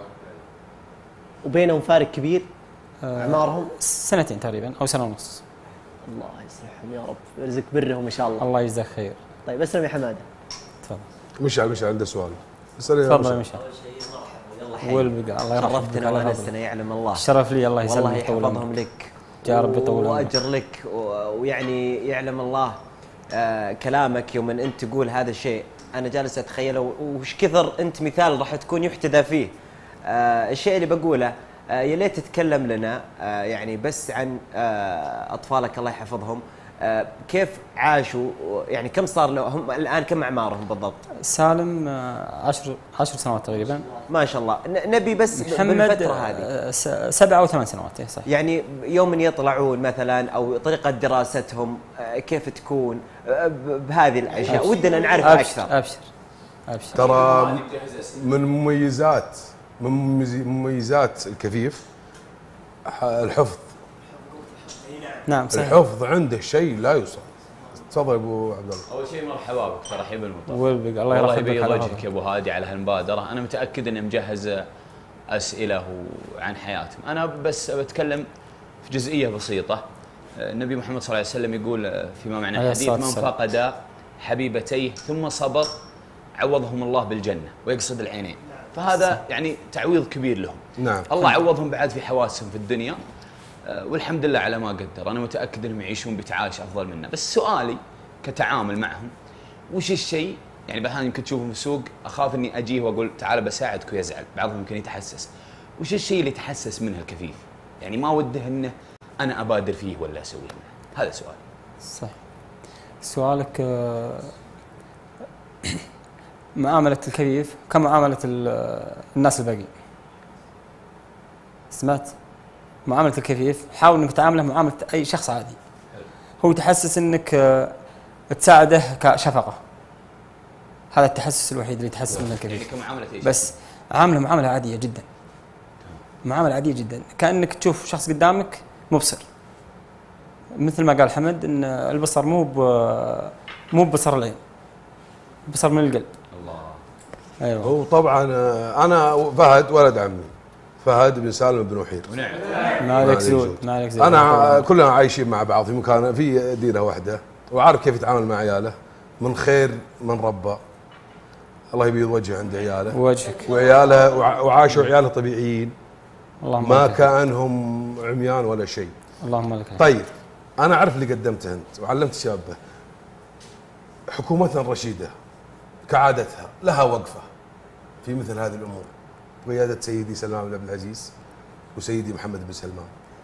وبينهم فارق كبير؟ آه أعمارهم؟ سنتين تقريبا أو سنة ونص. الله يصلحهم يا رب، يرزق برهم إن شاء الله. الله يجزاك خير. طيب اسلم يا حمادة. تفضل. مشعل مشعل عنده سؤال. تفضل يا مشعل. والبقى الله يرحمك. شرفتنا ونسنا يعلم الله. الشرف لي، الله يسلمك. والله يحفظهم لك يا رب يطول عمرك. واجر لك، ويعني يعلم الله آه كلامك يوم ان انت تقول هذا الشيء انا جالس اتخيله، وش كثر انت مثال راح تكون يحتذى فيه. آه الشيء اللي بقوله آه يا ليت تتكلم لنا آه يعني بس عن آه اطفالك الله يحفظهم، آه كيف عاشوا، يعني كم صار له هم الان، كم اعمارهم بالضبط؟ سالم عشر عشر سنوات تقريبا. ما شاء الله. نبي بس بالفتره هذه سبع او ثمان سنوات. صح. يعني يوم من يطلعون مثلا او طريقه دراستهم كيف تكون بهذه الاشياء، ودنا نعرف أبشر اكثر. ابشر ابشر. ترى من مميزات من مميزات الكفيف الحفظ. نعم صحيح. الحفظ عنده شيء لا يوصف. تفضل ابو عبد الله. اول شيء مرحبا بك ترحيب المطر. والبقى الله الله يرحمك. يبيض وجهك يا ابو هادي على هالمبادره، انا متاكد اني مجهز اسئله عن حياتهم. انا بس بتكلم في جزئيه بسيطه. النبي محمد صلى الله عليه وسلم يقول فيما معنى الحديث: من فقد حبيبتيه ثم صبر عوضهم الله بالجنه، ويقصد العينين. فهذا يعني تعويض كبير لهم. نعم. الله عوضهم بعد في حواسهم في الدنيا، والحمد لله على ما قدر. أنا متأكد أنهم يعيشون بتعايش أفضل منا. بس سؤالي كتعامل معهم، وش الشيء يعني بعضهم يمكن تشوفهم في السوق أخاف أني أجيه وأقول تعال بساعدك ويزعل، بعضهم يمكن يتحسس. وش الشيء اللي يتحسس منه الكفيف؟ يعني ما وده أنه أنا أبادر فيه ولا أسويه منه. هذا سؤال. صح. سؤالك معاملة الكفيف كمعاملة الناس الباقيين. سمعت؟ معاملة الكفيف حاول انك تعامله معاملة اي شخص عادي. هو تحسس انك تساعده كشفقة. هذا التحسس الوحيد اللي يتحسس منه الكفيف. يعني كمعاملة ايش؟ بس عامله معاملة عادية جدا. معاملة عادية جدا، كأنك تشوف شخص قدامك مبصر. مثل ما قال حمد ان البصر مو مو ببصر العين. بصر من القلب. الله. ايوه. هو طبعا انا فهد ولد عمي. فهد بن سالم بن وحير. ونعم. مالك زود. مالك زود. انا كلنا عايشين مع بعض في مكان في ديره واحده، وعارف كيف يتعامل مع عياله، من خير من ربى. الله يبيض وجهه عند عياله. وجهك. وعياله وعاشوا عياله طبيعيين. اللهم ما كانهم عميان ولا شيء. اللهم لك. طيب انا اعرف اللي قدمته انت وعلمت شابه. حكومتنا الرشيده كعادتها لها وقفه في مثل هذه الامور. بقياده سيدي سلمان بن عبد العزيز وسيدي محمد بن سلمان.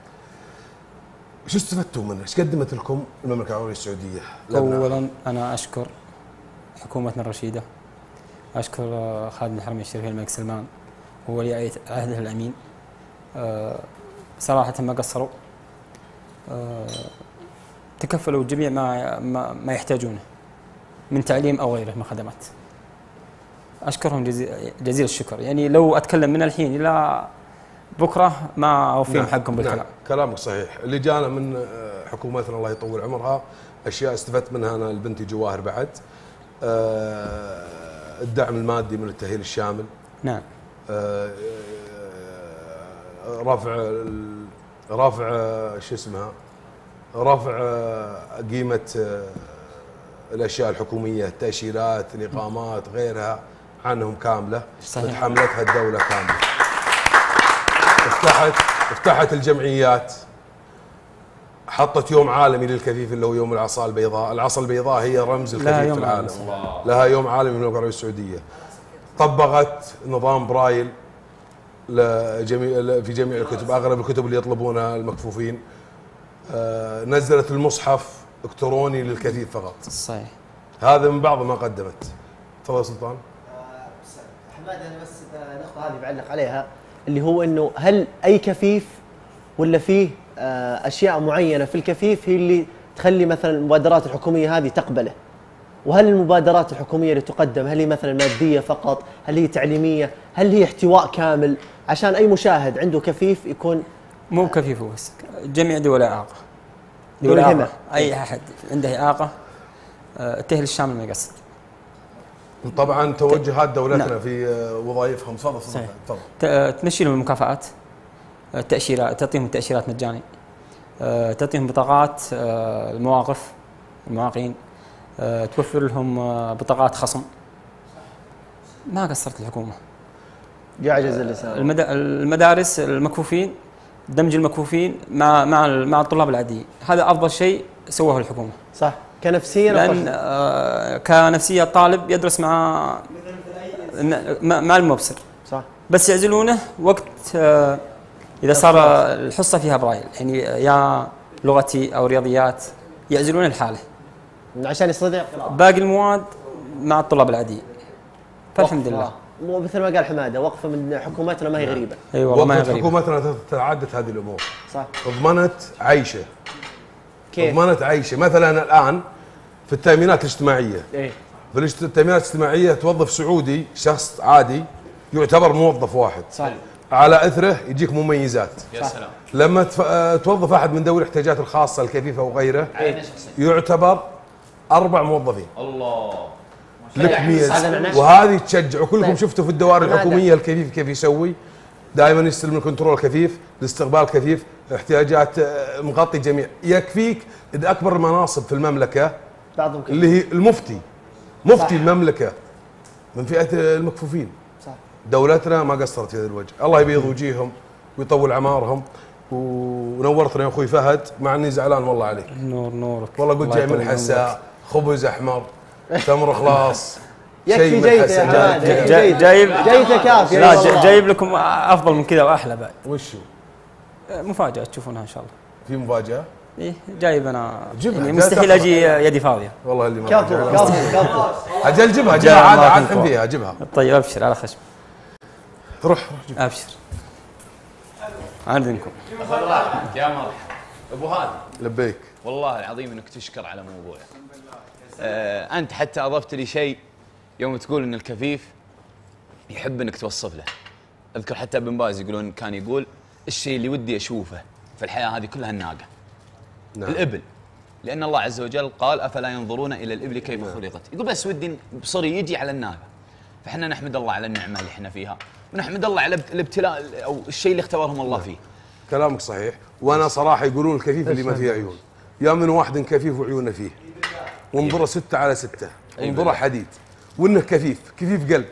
شو استفدتوا منه؟ ايش قدمت لكم المملكه العربيه السعوديه؟ اولا انا اشكر حكومتنا الرشيده، اشكر خادم الحرمين الشريفين الملك سلمان وولي عهده الامين. أه صراحه ما قصروا، أه تكفلوا جميع ما ما, ما يحتاجونه من تعليم او غيره من خدمات. اشكرهم جزيل الشكر، يعني لو اتكلم من الحين الى بكره ما اوفيهم نعم حقهم بالكلام. نعم كلامك صحيح. اللي جانا من حكومتنا الله يطول عمرها اشياء استفدت منها انا لبنتي جواهر بعد. أه الدعم المادي من التاهيل الشامل. نعم. أه رفع رفع شو اسمها؟ رفع قيمه الاشياء الحكوميه، التاشيرات، الاقامات، غيرها عنهم كامله. صحيح. تحملتها الدوله كامله. افتحت افتحت الجمعيات، حطت يوم عالمي للكفيف اللي هو يوم العصا البيضاء. العصا البيضاء هي رمز الكفيف في العالم. لها يوم عالمي في المملكه العربيه السعوديه. طبقت نظام برايل لجميع في جميع الكتب، اغلب الكتب اللي يطلبونها المكفوفين. آه نزلت المصحف الكتروني للكفيف فقط. صحيح. هذا من بعض ما قدمت. تفضل سلطان. حماد انا بس النقطه هذه بعلق عليها، اللي هو انه هل اي كفيف ولا فيه اشياء معينه في الكفيف هي اللي تخلي مثلا المبادرات الحكوميه هذه تقبله؟ وهل المبادرات الحكوميه اللي تقدم هل هي مثلا ماديه فقط؟ هل هي تعليميه؟ هل هي احتواء كامل عشان اي مشاهد عنده كفيف يكون مو كفيف بس، جميع ذوي الاعاقه. ذوي الاعاقه اي احد عنده اعاقه التاهيل الشامل ما يقصر. طبعا توجهات دولتنا نعم. في وظائفهم. تفضل تفضل. تمشي لهم المكافآت، التاشيرات، تعطيهم التاشيرات مجاني، تعطيهم بطاقات المواقف المواقين، توفر لهم بطاقات خصم. ما قصرت الحكومه. يعجز اللسان. المدارس المكفوفين، دمج المكفوفين مع مع مع الطلاب العاديين، هذا افضل شيء سواه الحكومه. صح. كنفسيا لان آه كنفسيه الطالب يدرس مع مع المبصر. صح. بس يعزلونه وقت آه اذا صار الحصه فيها برايل، يعني يا لغتي او رياضيات يعزلون الحاله عشان يستطيع باقي المواد مع الطلاب العاديين. فالحمد لله. مو مثل ما قال حماده، وقفه من حكومتنا ما هي غريبه. اي أيوة والله ما هي غريبه. حكومتنا تعدت هذه الامور. صح. ضمنت عيشه. كيف؟ ضمنت عيشه، مثلا الان في التامينات الاجتماعيه. ايه؟ في التامينات الاجتماعيه توظف سعودي شخص عادي يعتبر موظف واحد. صح. على اثره يجيك مميزات. يا سلام. لما توظف احد من ذوي الاحتياجات الخاصه الكفيفه وغيره يعتبر اربع موظفين. الله. لك ميز. وهذه تشجع، وكلكم شفتوا في الدوائر الحكوميه الكفيف كيف يسوي. دائما يستلم الكنترول كفيف، الاستقبال كفيف، احتياجات مغطي جميع. يكفيك اذا اكبر المناصب في المملكه اللي هي المفتي، مفتي صح. المملكه من فئه المكفوفين. صح. دولتنا ما قصرت في هذا الوجه، الله يبيض وجيههم ويطول اعمارهم. ونورتنا يا اخوي فهد، مع اني زعلان والله عليك. نور نورك والله قلت جاي من حساء، خبز احمر، تمر خلاص. يكفي جيته يا حماد. جايب جيته كافيه. لا جايب لكم افضل من كذا واحلى بعد. وشو؟ مفاجاه تشوفونها ان شاء الله. في مفاجاه؟ ايه جايب انا يعني مستحيل اجي يدي فاضيه. والله اللي ما كفو كفو كفو. اجل جيبها جيبها عاد عاد فيها جيبها. طيب ابشر على خشم. روح ابشر. عندكم. يا مرحبا ابو هادي. لبيك. والله العظيم انك تشكر على موضوع. آه انت حتى اضفت لي شيء يوم تقول ان الكفيف يحب انك توصف له. اذكر حتى ابن باز يقولون كان يقول الشيء اللي ودي اشوفه في الحياه هذه كلها الناقه. نعم. الابل. لان الله عز وجل قال افلا ينظرون الى الابل كيف نعم. خلقت. يقول بس ودي بصري يجي على الناقه. فاحنا نحمد الله على النعمه اللي احنا فيها، ونحمد الله على الابتلاء او الشيء اللي اختبرهم الله فيه. كلامك صحيح، وانا صراحه يقولون الكفيف اللي ما فيه عيون. يا من واحد كفيف وعيونه فيه. وانظره ستة على ستة، وانظره حديد، وانه كفيف، كفيف قلب.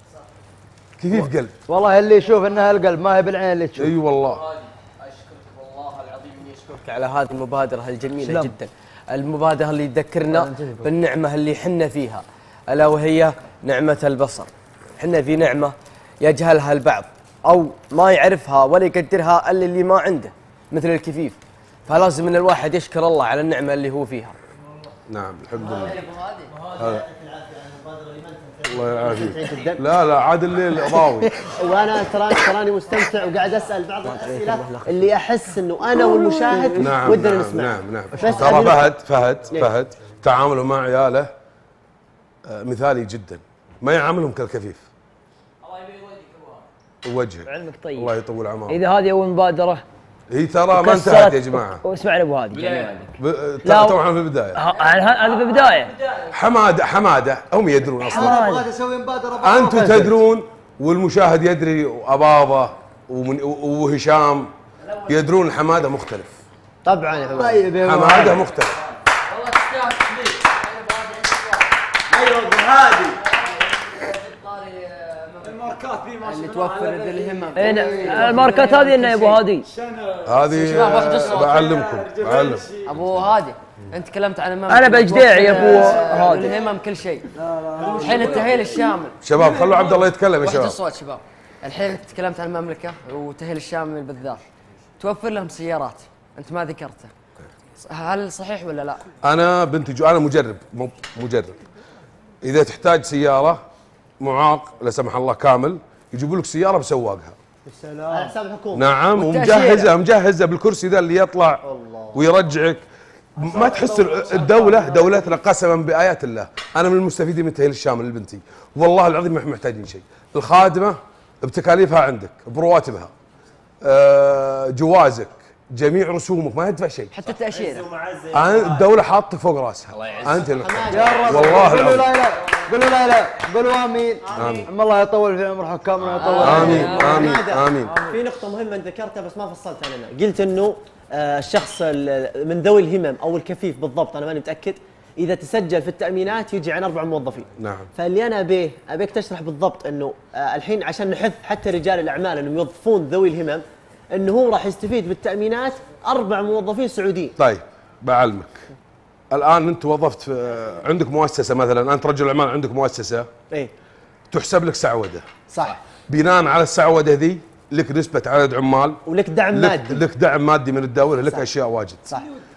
كفيف قلب. والله اللي يشوف انها القلب ما هي بالعين اللي تشوف. اي والله. اشكرك والله العظيم اني اشكرك على هذه المبادره الجميله سلام. جدا. المبادره اللي تذكرنا بالنعمه اللي حنا فيها، الا وهي نعمه البصر. حنا في نعمه يجهلها البعض او ما يعرفها ولا يقدرها الا اللي ما عنده مثل الكفيف، فلازم ان الواحد يشكر الله على النعمه اللي هو فيها. نعم الحمد لله. هذا الله يعافيك. لا لا عاد الليل ضاوي. وانا تراني تراني مستمتع وقاعد اسال بعض الاسئله اللي احس انه انا والمشاهد نعم ودنا نعم نسمع. نعم نعم ترى فهد فهد فهد تعامله مع عياله مثالي جدا، ما يعاملهم كالكفيف. الله يبيض وجهك. علمك طيب. الله يطول عمرك. اذا هذه اول مبادره هي ترى ما انتهت يا جماعه. واسمعني ابو هادي يعني ترى تونا في البدايه. هذا في البدايه. حماده حماده هم يدرون اصلا. ابغى اسوي مبادره. انتم تدرون والمشاهد يدري واباضه وهشام يدرون حماده مختلف. طبعا يا حماده. طيب يا حماده مختلف. والله تستاهل تسليم. ايوه ابو هادي. الماركات ذي ما اللي توفر الهمم. الماركات هذه انه يا ابو هادي. هذه بعلمكم بعلم. ابو هادي انت تكلمت عن المملكه. انا بجديع يا ابو هادي. الهمم كل شيء. الحين التهيل الشامل. شباب خلوا عبد الله يتكلم يا شباب. وحدة الصوت شباب. الحين انت تكلمت عن المملكه وتهيل الشامل بالذات. توفر لهم سيارات، انت ما ذكرته. هل صحيح ولا لا؟ انا بنتي جو انا مجرب مجرب. اذا تحتاج سياره معاق لا سمح الله كامل يجيبوا لك سياره بسواقها. بالسلام. على حساب الحكومه. نعم ومجهزه مجهزه بالكرسي ذا اللي يطلع الله. ويرجعك. ما تحس الدوله دولتنا قسما بايات الله، انا من المستفيدين من التاهيل الشامل لبنتي، والله العظيم ما محتاجين شيء، الخادمه بتكاليفها عندك برواتبها. أه جوازك جميع رسومك ما يدفع شيء حتى التاشيره. الدوله حاطك فوق راسها. الله يعزك انت يا رب والله العظيم. لا لا قولوا لا لا قولوا امين. امين. اما الله يطول في عمر حكامنا يطول. امين امين امين. في نقطه مهمه انت ذكرتها بس ما فصلتها لنا، قلت انه آه الشخص من ذوي الهمم او الكفيف بالضبط انا ماني متاكد اذا تسجل في التامينات يجي عن اربع موظفين. نعم. فاللي انا ابيه ابيك تشرح بالضبط انه آه الحين عشان نحث حتى رجال الاعمال انهم يوظفون ذوي الهمم انه هو راح يستفيد بالتامينات اربع موظفين سعوديين. طيب بعلمك. الان انت وظفت في عندك مؤسسه مثلا، انت رجل اعمال عندك مؤسسه. ايه. تحسب لك سعوده. صح. بناء على السعوده ذي لك نسبه عدد عمال ولك دعم لك مادي. لك دعم مادي من الدوله، لك صح. اشياء واجد. صح.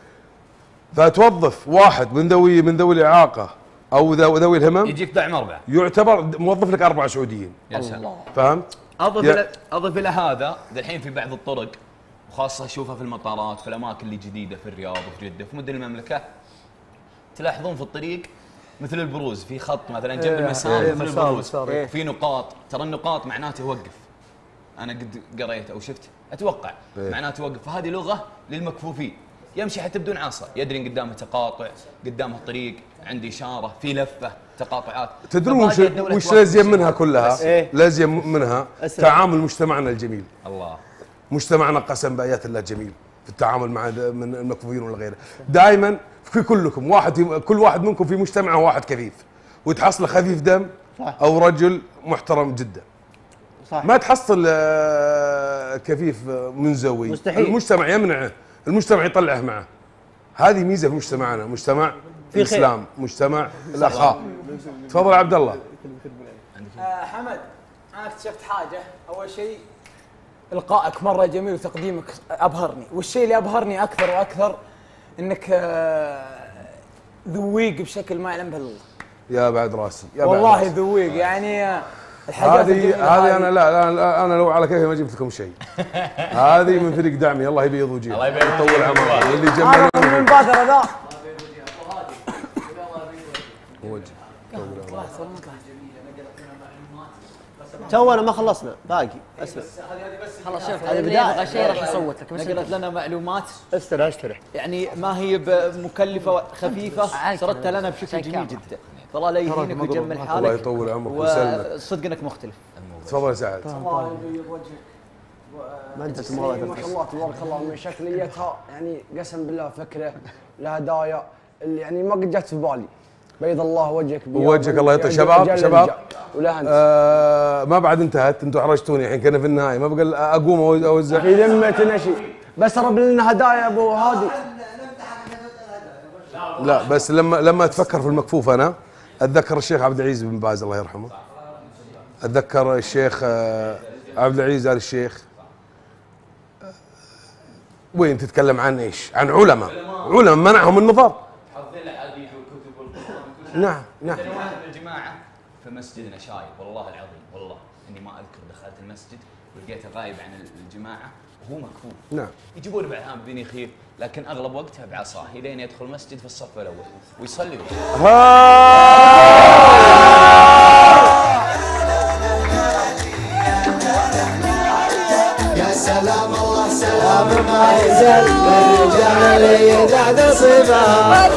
فتوظف واحد من ذوي من ذوي الاعاقه او ذوي الهمم يجيك دعم اربعه، يعتبر موظف لك اربع سعوديين. يا سلام. فهمت؟ اضف الى اضف الى هذا الحين في بعض الطرق وخاصه اشوفها في المطارات في الاماكن اللي جديده في الرياض وفي جده في مدن المملكه، تلاحظون في الطريق مثل البروز في خط مثلا جنب إيه المسار إيه مثل مسار البروز مسار إيه. في نقاط، ترى النقاط معناته وقف. انا قد قريت او شفت اتوقع إيه. معناته وقف، فهذه لغه للمكفوفين، يمشي حتى بدون عصا، يدري ان قدامه تقاطع، قدامه الطريق، عندي اشاره، في لفه، تقاطعات. تدرون وش وش لازم منها كلها؟ إيه؟ لازم منها أسرع. تعامل مجتمعنا الجميل. الله. مجتمعنا قسم بايات الله جميل في التعامل مع من المكفوفين ولا غيره. دائما في كلكم واحد كل واحد منكم في مجتمعه واحد كفيف، وتحصل خفيف دم صح. او رجل محترم جدا. صح. ما تحصل آه، كفيف منزوي. مستحيل. المجتمع يمنعه، المجتمع يطلعه معه. هذه ميزه في مجتمعنا، مجتمع في الاسلام، مجتمع الاخاء. تفضل عبد الله. آه حمد، انا اكتشفت حاجه، اول شيء القائك مره جميل وتقديمك ابهرني، والشيء اللي ابهرني اكثر واكثر انك آه ذويق بشكل ما يعلم به الله. يا بعد راسي يا والله بعد راسي. ذويق يعني الحاجات هذه هذه انا لا, لا انا لو على كيفي ما جبت لكم شيء. هذه من فريق دعمي، الله يبيض وجهه الله يبيض ويطول عمره واللي انا من المبادره ذا. تونا ما خلصنا باقي اسمع. خلاص شوف هذا بدايه شيء راح يصوت لك. نقلت لنا معلومات استرح استرح. يعني ما هي مكلفه خفيفه، سردتها لنا بشكل جميل جدا. فالله لا يهينك ويجمل حالك. الله يطول عمرك ويسلمك. وصدق انك مختلف. تفضل يا سعد. الله يبيض وجهك. ما انت ما شاء الله تبارك الله من شكليتها يعني قسم بالله فكره الهدايا اللي يعني ما قد جت في بالي. بيض الله وجهك وجهك الله يطول. شباب شباب آه ما بعد انتهت، انتم حرجتوني الحين كنا في النهايه، ما بقى اقوم اوزع في ذمتنا شيء، بس رب لنا هدايا ابو هادي. لا بس لما لما اتفكر في المكفوف انا اتذكر الشيخ عبد العزيز بن باز الله يرحمه، اتذكر الشيخ عبد العزيز ال الشيخ وين تتكلم عن ايش؟ عن علماء علماء منعهم النظر. حافظين الاحاديث والكتب والقران. نعم نعم. واحد من الجماعه في مسجدنا شايب والله العظيم والله اني ما اذكر دخلت المسجد ولقيته غايب عن الجماعه وهو مكفوف. نعم. يجيبون بعد هم بدين يخيف لكن اغلب وقتها بعصاه الين يدخل المسجد في الصف الاول ويصلي. يا سلام الله سلام ما يزال بالرجال اللي يدعد صبا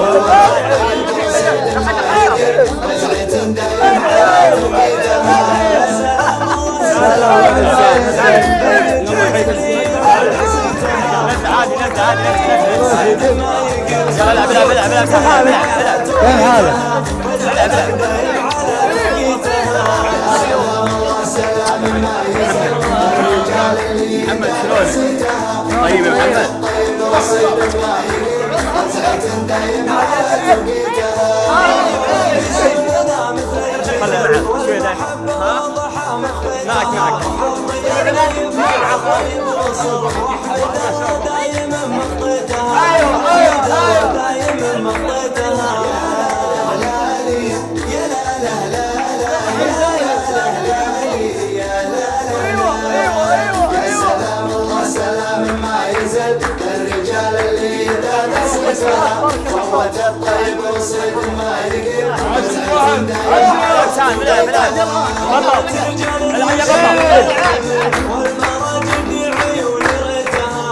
محمد شلون؟ طيب يا محمد. معك معك. الطيب وصيد ما يقيم سالم بلعب بلعب بطل العب يا بطل والمراجل في عيون ريتها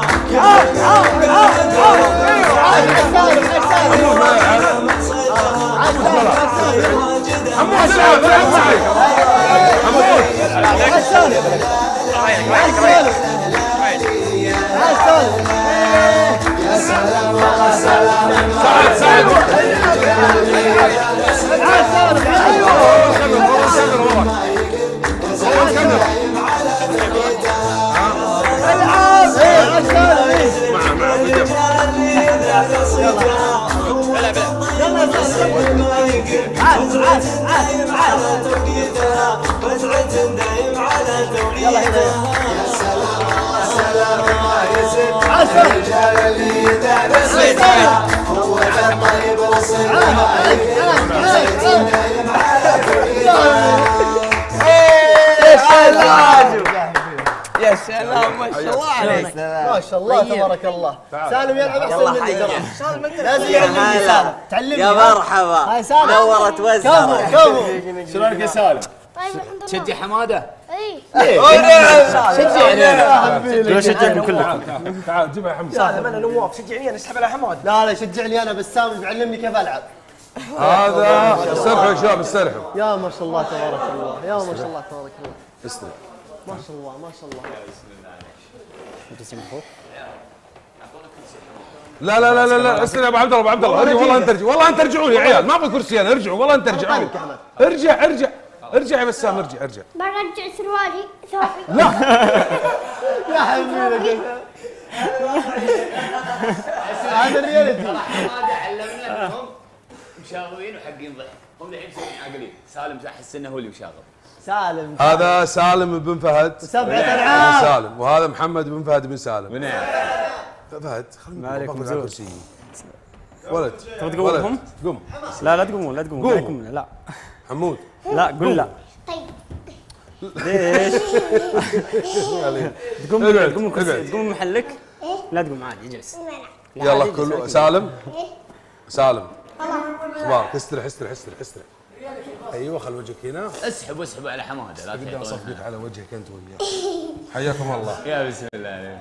حمود العب العب معي حمود يا سلام والله سلام سعد سعد الرجال اللي يدعم الصيدة هو الطيب وصيد ما يا سلام ما شاء الله عليك ما شاء الله تبارك الله. سالم يلعب احسن مني ترى لازم يعلمني سالم تعلمني يا مرحبا نورت وزهرت. شو رايك يا سالم؟ تشجع حماده؟ اي شجعني انا لو شجعكم كلكم. تعال جيبها يا حمد. سالم انا نواف شجعني انا اسحب على حماد. لا لا شجعني انا بس سامي بيعلمني كيف العب. هذا استرحوا يا شباب استرحوا. يا ما شاء الله تبارك الله يا ما شاء الله تبارك الله. استرح. ما شاء الله ما شاء الله. لا لا لا لا لا استنى يا ابو عبد الله ابو عبد الله ارجع والله انت ارجع والله انت ارجعوا لي يا عيال ما ابغى كرسيين ارجعوا والله انت ارجعوا ارجع ارجع ارجع يا بسام ارجع ارجع. برجع سروالي ثوبي. لا يا حبيبي هذا الريالتي. حماده علمنا انهم مشاغبين وحقين ضحك هم الحين مسوين عاقلين. سالم احس انه هو اللي مشاغب. سالم هذا سالم بن فهد سبعة العاب سالم وهذا محمد بن فهد بن سالم. نعم فهد ما عليكم زود. ولد تبغى تقومهم؟ قم. لا لا تقومون لا تقومون لا تقومون لا حمود لا قل لا. طيب ليش؟ تقوم تقوم تقوم محلك؟ لا تقوم عادي اجلس. يلا كل سالم سالم اخبارك استرح استرح استرح استرح. ايوه خل وجهك هنا. اسحب اسحب على حماده لا تقدر اصفقك على وجهك انت وياه. حياكم الله. يا بسم الله عليك.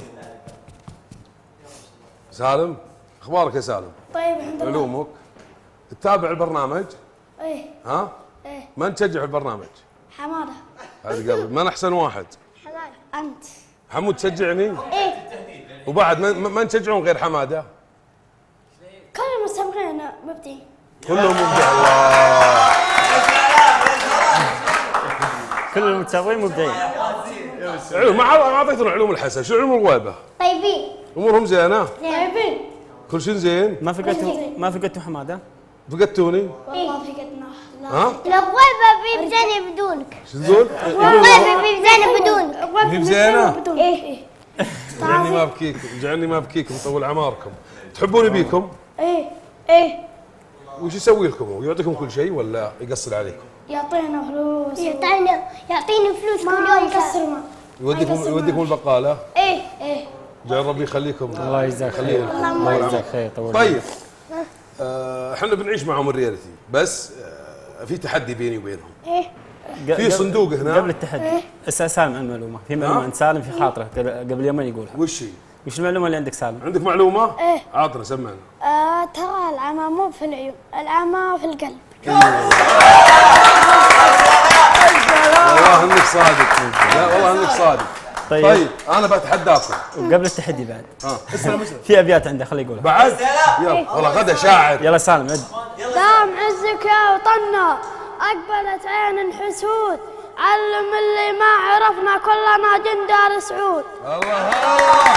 سالم اخبارك يا سالم؟ طيب الحمد لله. علومك تتابع البرنامج؟ ايه ها؟ ايه من تشجع البرنامج؟ حماده. هذا قلبي من احسن واحد؟ حماده انت. حمود تشجعني؟ ايه وبعد من من تشجعون غير حماده؟ كل المستمعين مبدعين. كلهم مبدع الله. كل المتسابقين مبدعين. علوم ما اعطيتنا علوم الحسن، شو علوم الغيبه؟ طيبين. امورهم زينه؟ طيبين. كل شيء زين؟ ما فقدتوا ما فقدتوا حماده؟ فقدتوني؟ والله فقدنا ها؟ الغويبة بيبزاني بدونك. شو تقول؟ الغويبة بيبزاني بدونك. بيب زينة؟ ايه. جعلني ما ابكيكم، جعلني ما ابكيكم طول اعماركم. تحبوني بيكم؟ ايه ايه. وش يسوي لكم هو؟ يعطيكم كل شيء ولا يقصر عليكم؟ يعطينا فلوس. يعطينا يعطيني فلوس كل يوم يكسر ما. يوديكم يوديكم البقالة؟ ايه ايه. جعل ربي يخليكم. الله يجزاك خير. الله يجزاك خير. طيب آه، احنا بنعيش معهم الرياليتي بس آه، في تحدي بيني وبينهم. ايه. في صندوق هنا قبل التحدي اسال سالم عن معلومه، في معلومه عند سالم في خاطره قبل قبل يومين يقولها. وش هي؟ وش المعلومه اللي عندك سالم؟ عندك معلومه؟ ايه. عطنا سمعنا. آه ترى العمى مو في العيون، العمى في القلب. والله انك صادق. لا والله انك صادق. طيب, طيب انا بتحداكم. وقبل التحدي بعد. اه اسلم اسلم. في ابيات عنده خليه يقولها. بعد؟ يلا والله غدا شاعر. يلا سالم عد. دام عزك يا وطننا، اقبلت عين حسود، علم اللي ما عرفنا كلنا جندار سعود. الله الله.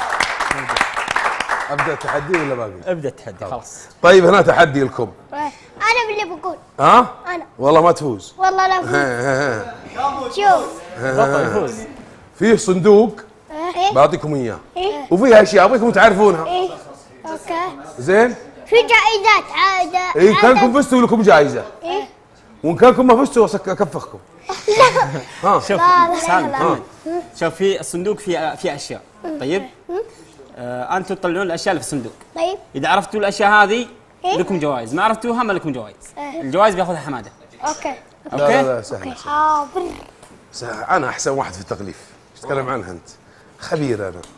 ابدا التحدي ولا باقي؟ ابدا التحدي خلاص. طيب هنا تحدي لكم. انا اللي بقول. ها؟ انا. والله ما تفوز. والله لا فوز. شوف. بطل يفوز. فيه صندوق ايه. بعطيكم اياه. ايه. وفيها اشياء ابغيكم تعرفونها. ايه. اوكي. زين؟ في جائزات عادة. اي كانكم فزتوا لكم جائزه. ايه. وان كانكم ما فزتوا اكفخكم. ها شوف لا، لا، سالم لا. محمد. شوف في الصندوق فيه فيه اشياء. طيب آه انتم تطلعون الاشياء اللي في الصندوق. طيب. اذا عرفتوا الاشياء هذه إيه؟ لكم جوائز، ما عرفتوها ما لكم جوائز. إيه. الجوائز بياخذها حماده. اوكي. لا لا لا سهل. اوكي حاضر. سهل. انا احسن واحد في التغليف. ايش تتكلم عنها انت؟ خبير انا.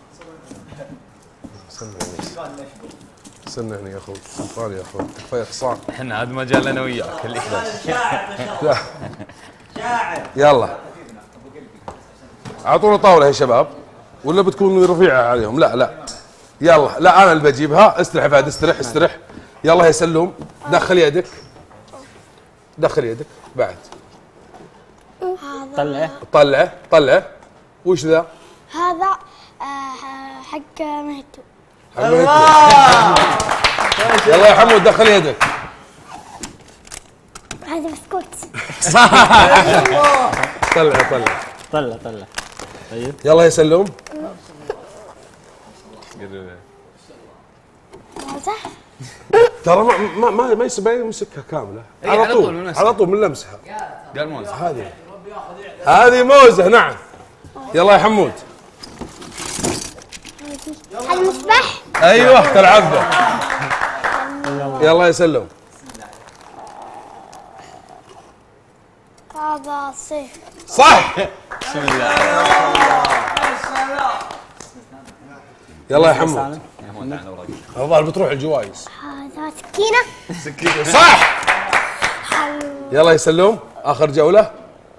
سنعني سنعني يا اخوي، سلطان يا اخوي، كفايه خصام. احنا عاد مجال انا وياك خليك لا. يلا اعطونا طاوله يا شباب ولا بتكون رفيعه عليهم؟ لا لا يلا لا انا اللي بجيبها. استرح فهد استرح استرح. يلا يا سلوم دخل يدك دخل يدك بعد. طلعه طلعه طلعه. وش ذا؟ هذا آه، حق مهتو. الله. يلا يا حمود دخل يدك. هذا بسكوت. طلع طلع طلع طلع. طيب يلا يا سلوم. هذا ترى ما ما ما, ما يصير يمسكها كامله إيه، على على طول طول من على طول من لمسها. قال موزه هذه هذه موزه نعم. يلا يا حمود. المسبح. ايوه تلعب به. يلا يا سلوم. هذا صيف. صح. بسم الله. يلا يا حمود. الظاهر بتروح الجوائز. هذا سكينة. سكينة صح. يلا يا سلوم اخر جولة.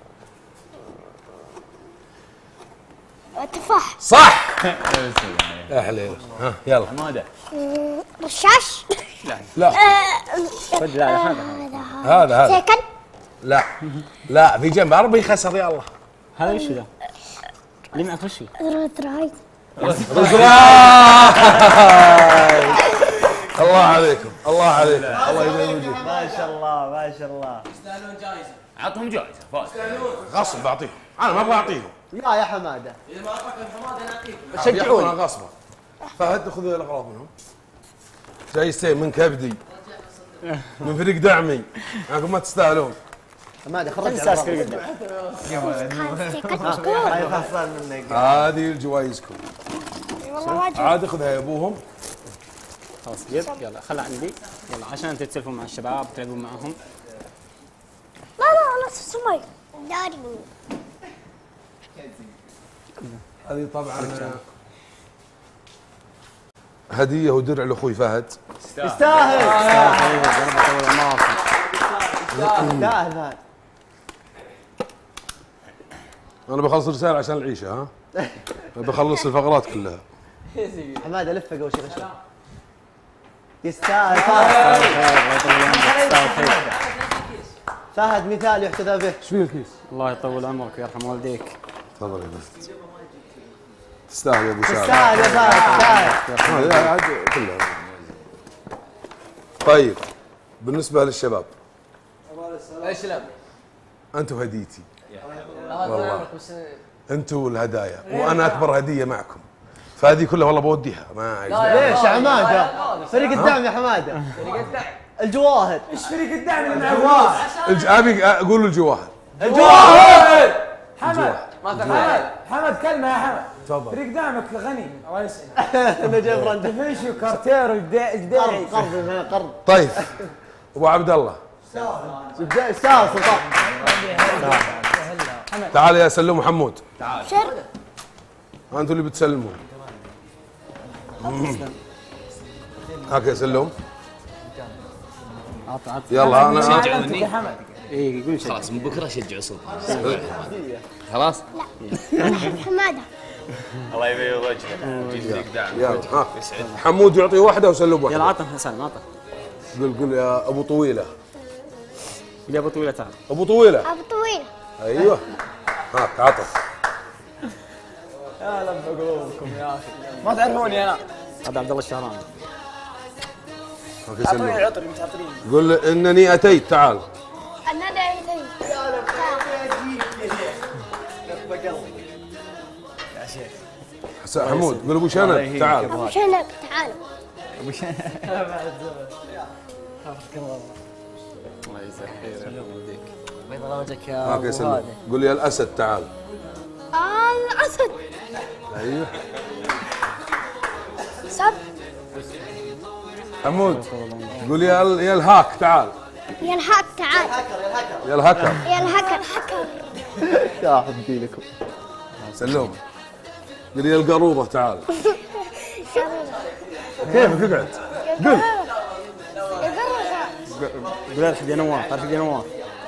تفاح. صح. يا حليل. ها يلا. حماده. رشاش. لا هذا هذا هذا سكن. لا لا في جنب عربي خسر يلا. هذا وش ذا؟ اللي معك وش رزراي. رزراي. الله عليكم الله عليكم الله يبارك وجهك. ما شاء الله ما شاء الله. يستاهلون جائزه. عطهم جائزه فاز. غصب بعطيهم انا ما ابغى اعطيهم. لا يا حماده اذا ما اعطاك الحماده انا اعطيكم. شجعونا غصبا. فهد خذ الاغراض منهم. جايزتين من كبدي من فريق دعمي. معكم ما تستاهلون. حماده خرج على الرابط. هاي خاصة منك. هذه جوائزكم. عاد خذها يا ابوهم. خلاص جيب يلا خلها عندي يلا عشان تتسلفون مع الشباب تلعبون معهم. لا لا لا سمي. داري. هذه طبعا هدية ودرع لاخوي فهد. يستاهل. يستاهل. يستاهل هذا. انا بخلص رسالة عشان العيشة ها. بخلص الفقرات كلها. حماده لفه قبل شيء غشام. يستاهل فهد. فهد مثال يحتذى به. ايش فيه الكيس؟ الله يطول عمرك ويرحم والديك. تفضل يا بس. تستاهل يا ابو سعد. تستاهل يا فهد تستاهل. هذا عاد كلها. طيب بالنسبة للشباب ايش لا؟ انتم هديتي والله والله انتم الهدايا وانا اكبر هديه معكم، فهذه كلها والله بوديها ما عايز. ليش يا حماده؟ فريق الدعم يا حماده. فريق الدعم الجواهر. ايش فريق الدعم اللي مع الجواهر؟ الج- ابي اقول الجواهر. الجواهر. حمد ما حمد حمد كلمه يا حمد. تفضل. فريق دعمك غني الله يسعدك. انا جايب رنده. دفيشي وكارتير وجديعي. قرض قرض. طيب ابو عبد الله استاذ سلطان. تعال يا سلوم محمود. تعال شر انتم اللي بتسلمون. هاك يا سلوم. يلا انا شجعوني. اي يقول خلاص من بكره شجعوا سلطان. خلاص؟ انا احب حماده. الله يبيض وجهك. جزيك دعم. يلا ها حمود يعطي واحده وسلوم واحده. يلا عطنا حسن عطنا. قل قل يا ابو طويله. يا ابو طويله تعال. ابو طويله. ابو طويل. ايوه هاك عطف. يا لب قلوبكم يا اخي ما تعرفوني انا. هذا عبد الله الشهراني. هاك يا سلوم. عطري عطري متعطرين. قل انني اتيت تعال. انا دعيتي. يا شيخ حسن حمود قل ابو شنب تعال. ابو شنب تعال. ابو شنب. الله يجزاك خير يهديك. بيض الله وجهك يا هاك يا سلوم. قل يا الاسد تعال. الاسد. ايوه سب. حمود قل يا ال- يا الهاك تعال. يا الهاك تعال. يا الهكر. يا الهكر حكر. يا حبي لكم. سلوم قل يا القروضه تعال. كيفك اقعد. قل قول ارحب يا نواف ارحب يا نواف.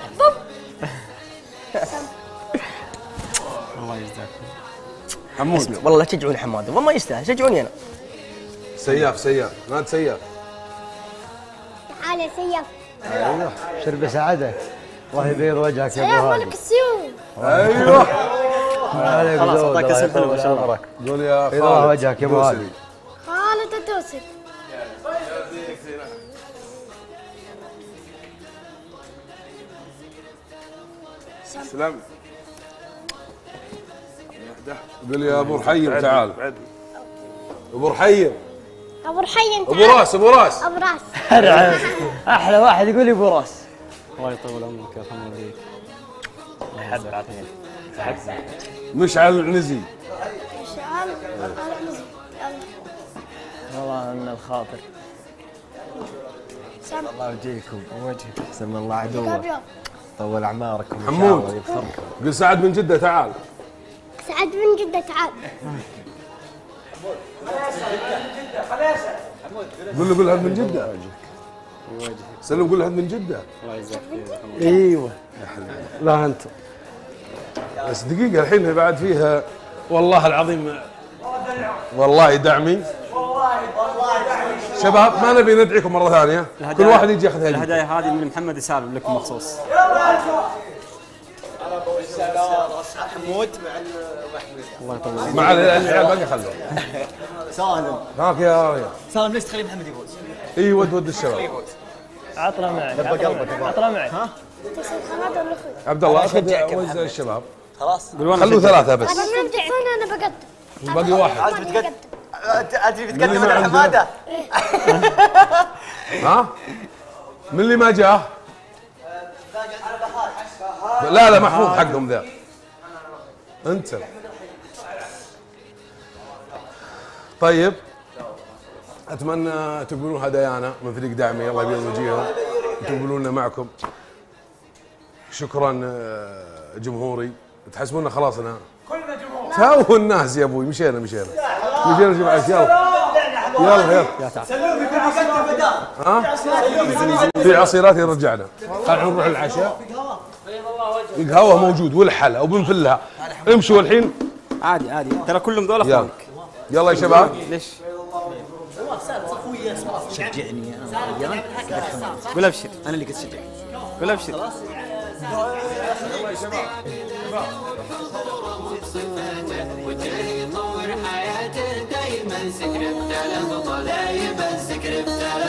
الله يجزاك. حمود والله لا تشجعون حماده والله ما يستاهل شجعوني انا. سياف سياف نادي سياف. تعال يا سيف. ايوه شرب سعدك. الله يبيض وجهك يا سيف ابو هادي. ملك السيوف. ايوه خلاص اعطاك اسم حلو ما شاء الله. قول يا بيض الله خالد. وجهك يا ابو هادي. خالد الدوسري. سلام. قول يا ابو رحيم تعال. ابو رحيم. ابو رحيم ابو راس ابو راس. ابو راس. احلى واحد يقول لي ابو راس. الله يطول عمرك يا حمود. حد عطني. مشعل العنزي. مشعل. والله ان الخاطر. سم. الله يجيكم وجهك. سم الله عدوه. ابيض. طول اعماركم. حمود قل سعد من جده تعال. سعد من جده تعال. قول له قول هذا من جده. سلم قول هذا من جده. الله يجزاك خير. ايوه لا انت. بس دقيقه الحين بعد فيها والله العظيم والله دعمي. شباب ما نبي ندعيكم مره ثانيه كل واحد يجي ياخذ هديه. الهدايا هذه من محمد يسالم لكم مخصوص. حمود الله يطول. مع العيال باقي خلوه. سالم. هاك يا ريال. سالم ليش تخلي محمد يفوز؟ اي ود ود الشباب. عطنا معك. دب قلبك عطنا معك. ها؟ عبد الله اخذ وزع الشباب. خلاص خلوا ثلاثه بس. انا انا بقدم. باقي واحد. انت بتقدم انت بتقدم على حماده. ها؟ من اللي ما جاه؟ لا لا محفوظ حقهم ذا. انت طيب اتمنى تقبلون هدايانا من فريق دعمي الله يبيض وجيههم وتقبلونا معكم. شكرا جمهوري تحسبونا خلاص انا كلنا جمهور. تو الناس يا ابوي مشينا مشينا مشينا جماعه يلا يلا يلا سلومي في عصير بدار. ها في عصيرات رجعنا. خلينا نروح العشاء. القهوه موجود والحلا وبنفلها. امشوا الحين عادي عادي ترى كلهم ذول يلا اخوانك. يلا يا شباب. ليش؟ شجعني يا قول ابشر انا اللي قلت شجع. قول ابشر. يلا يا شباب. وجاي يطور حياته دايما سكريبت على بطل دايما سكريبت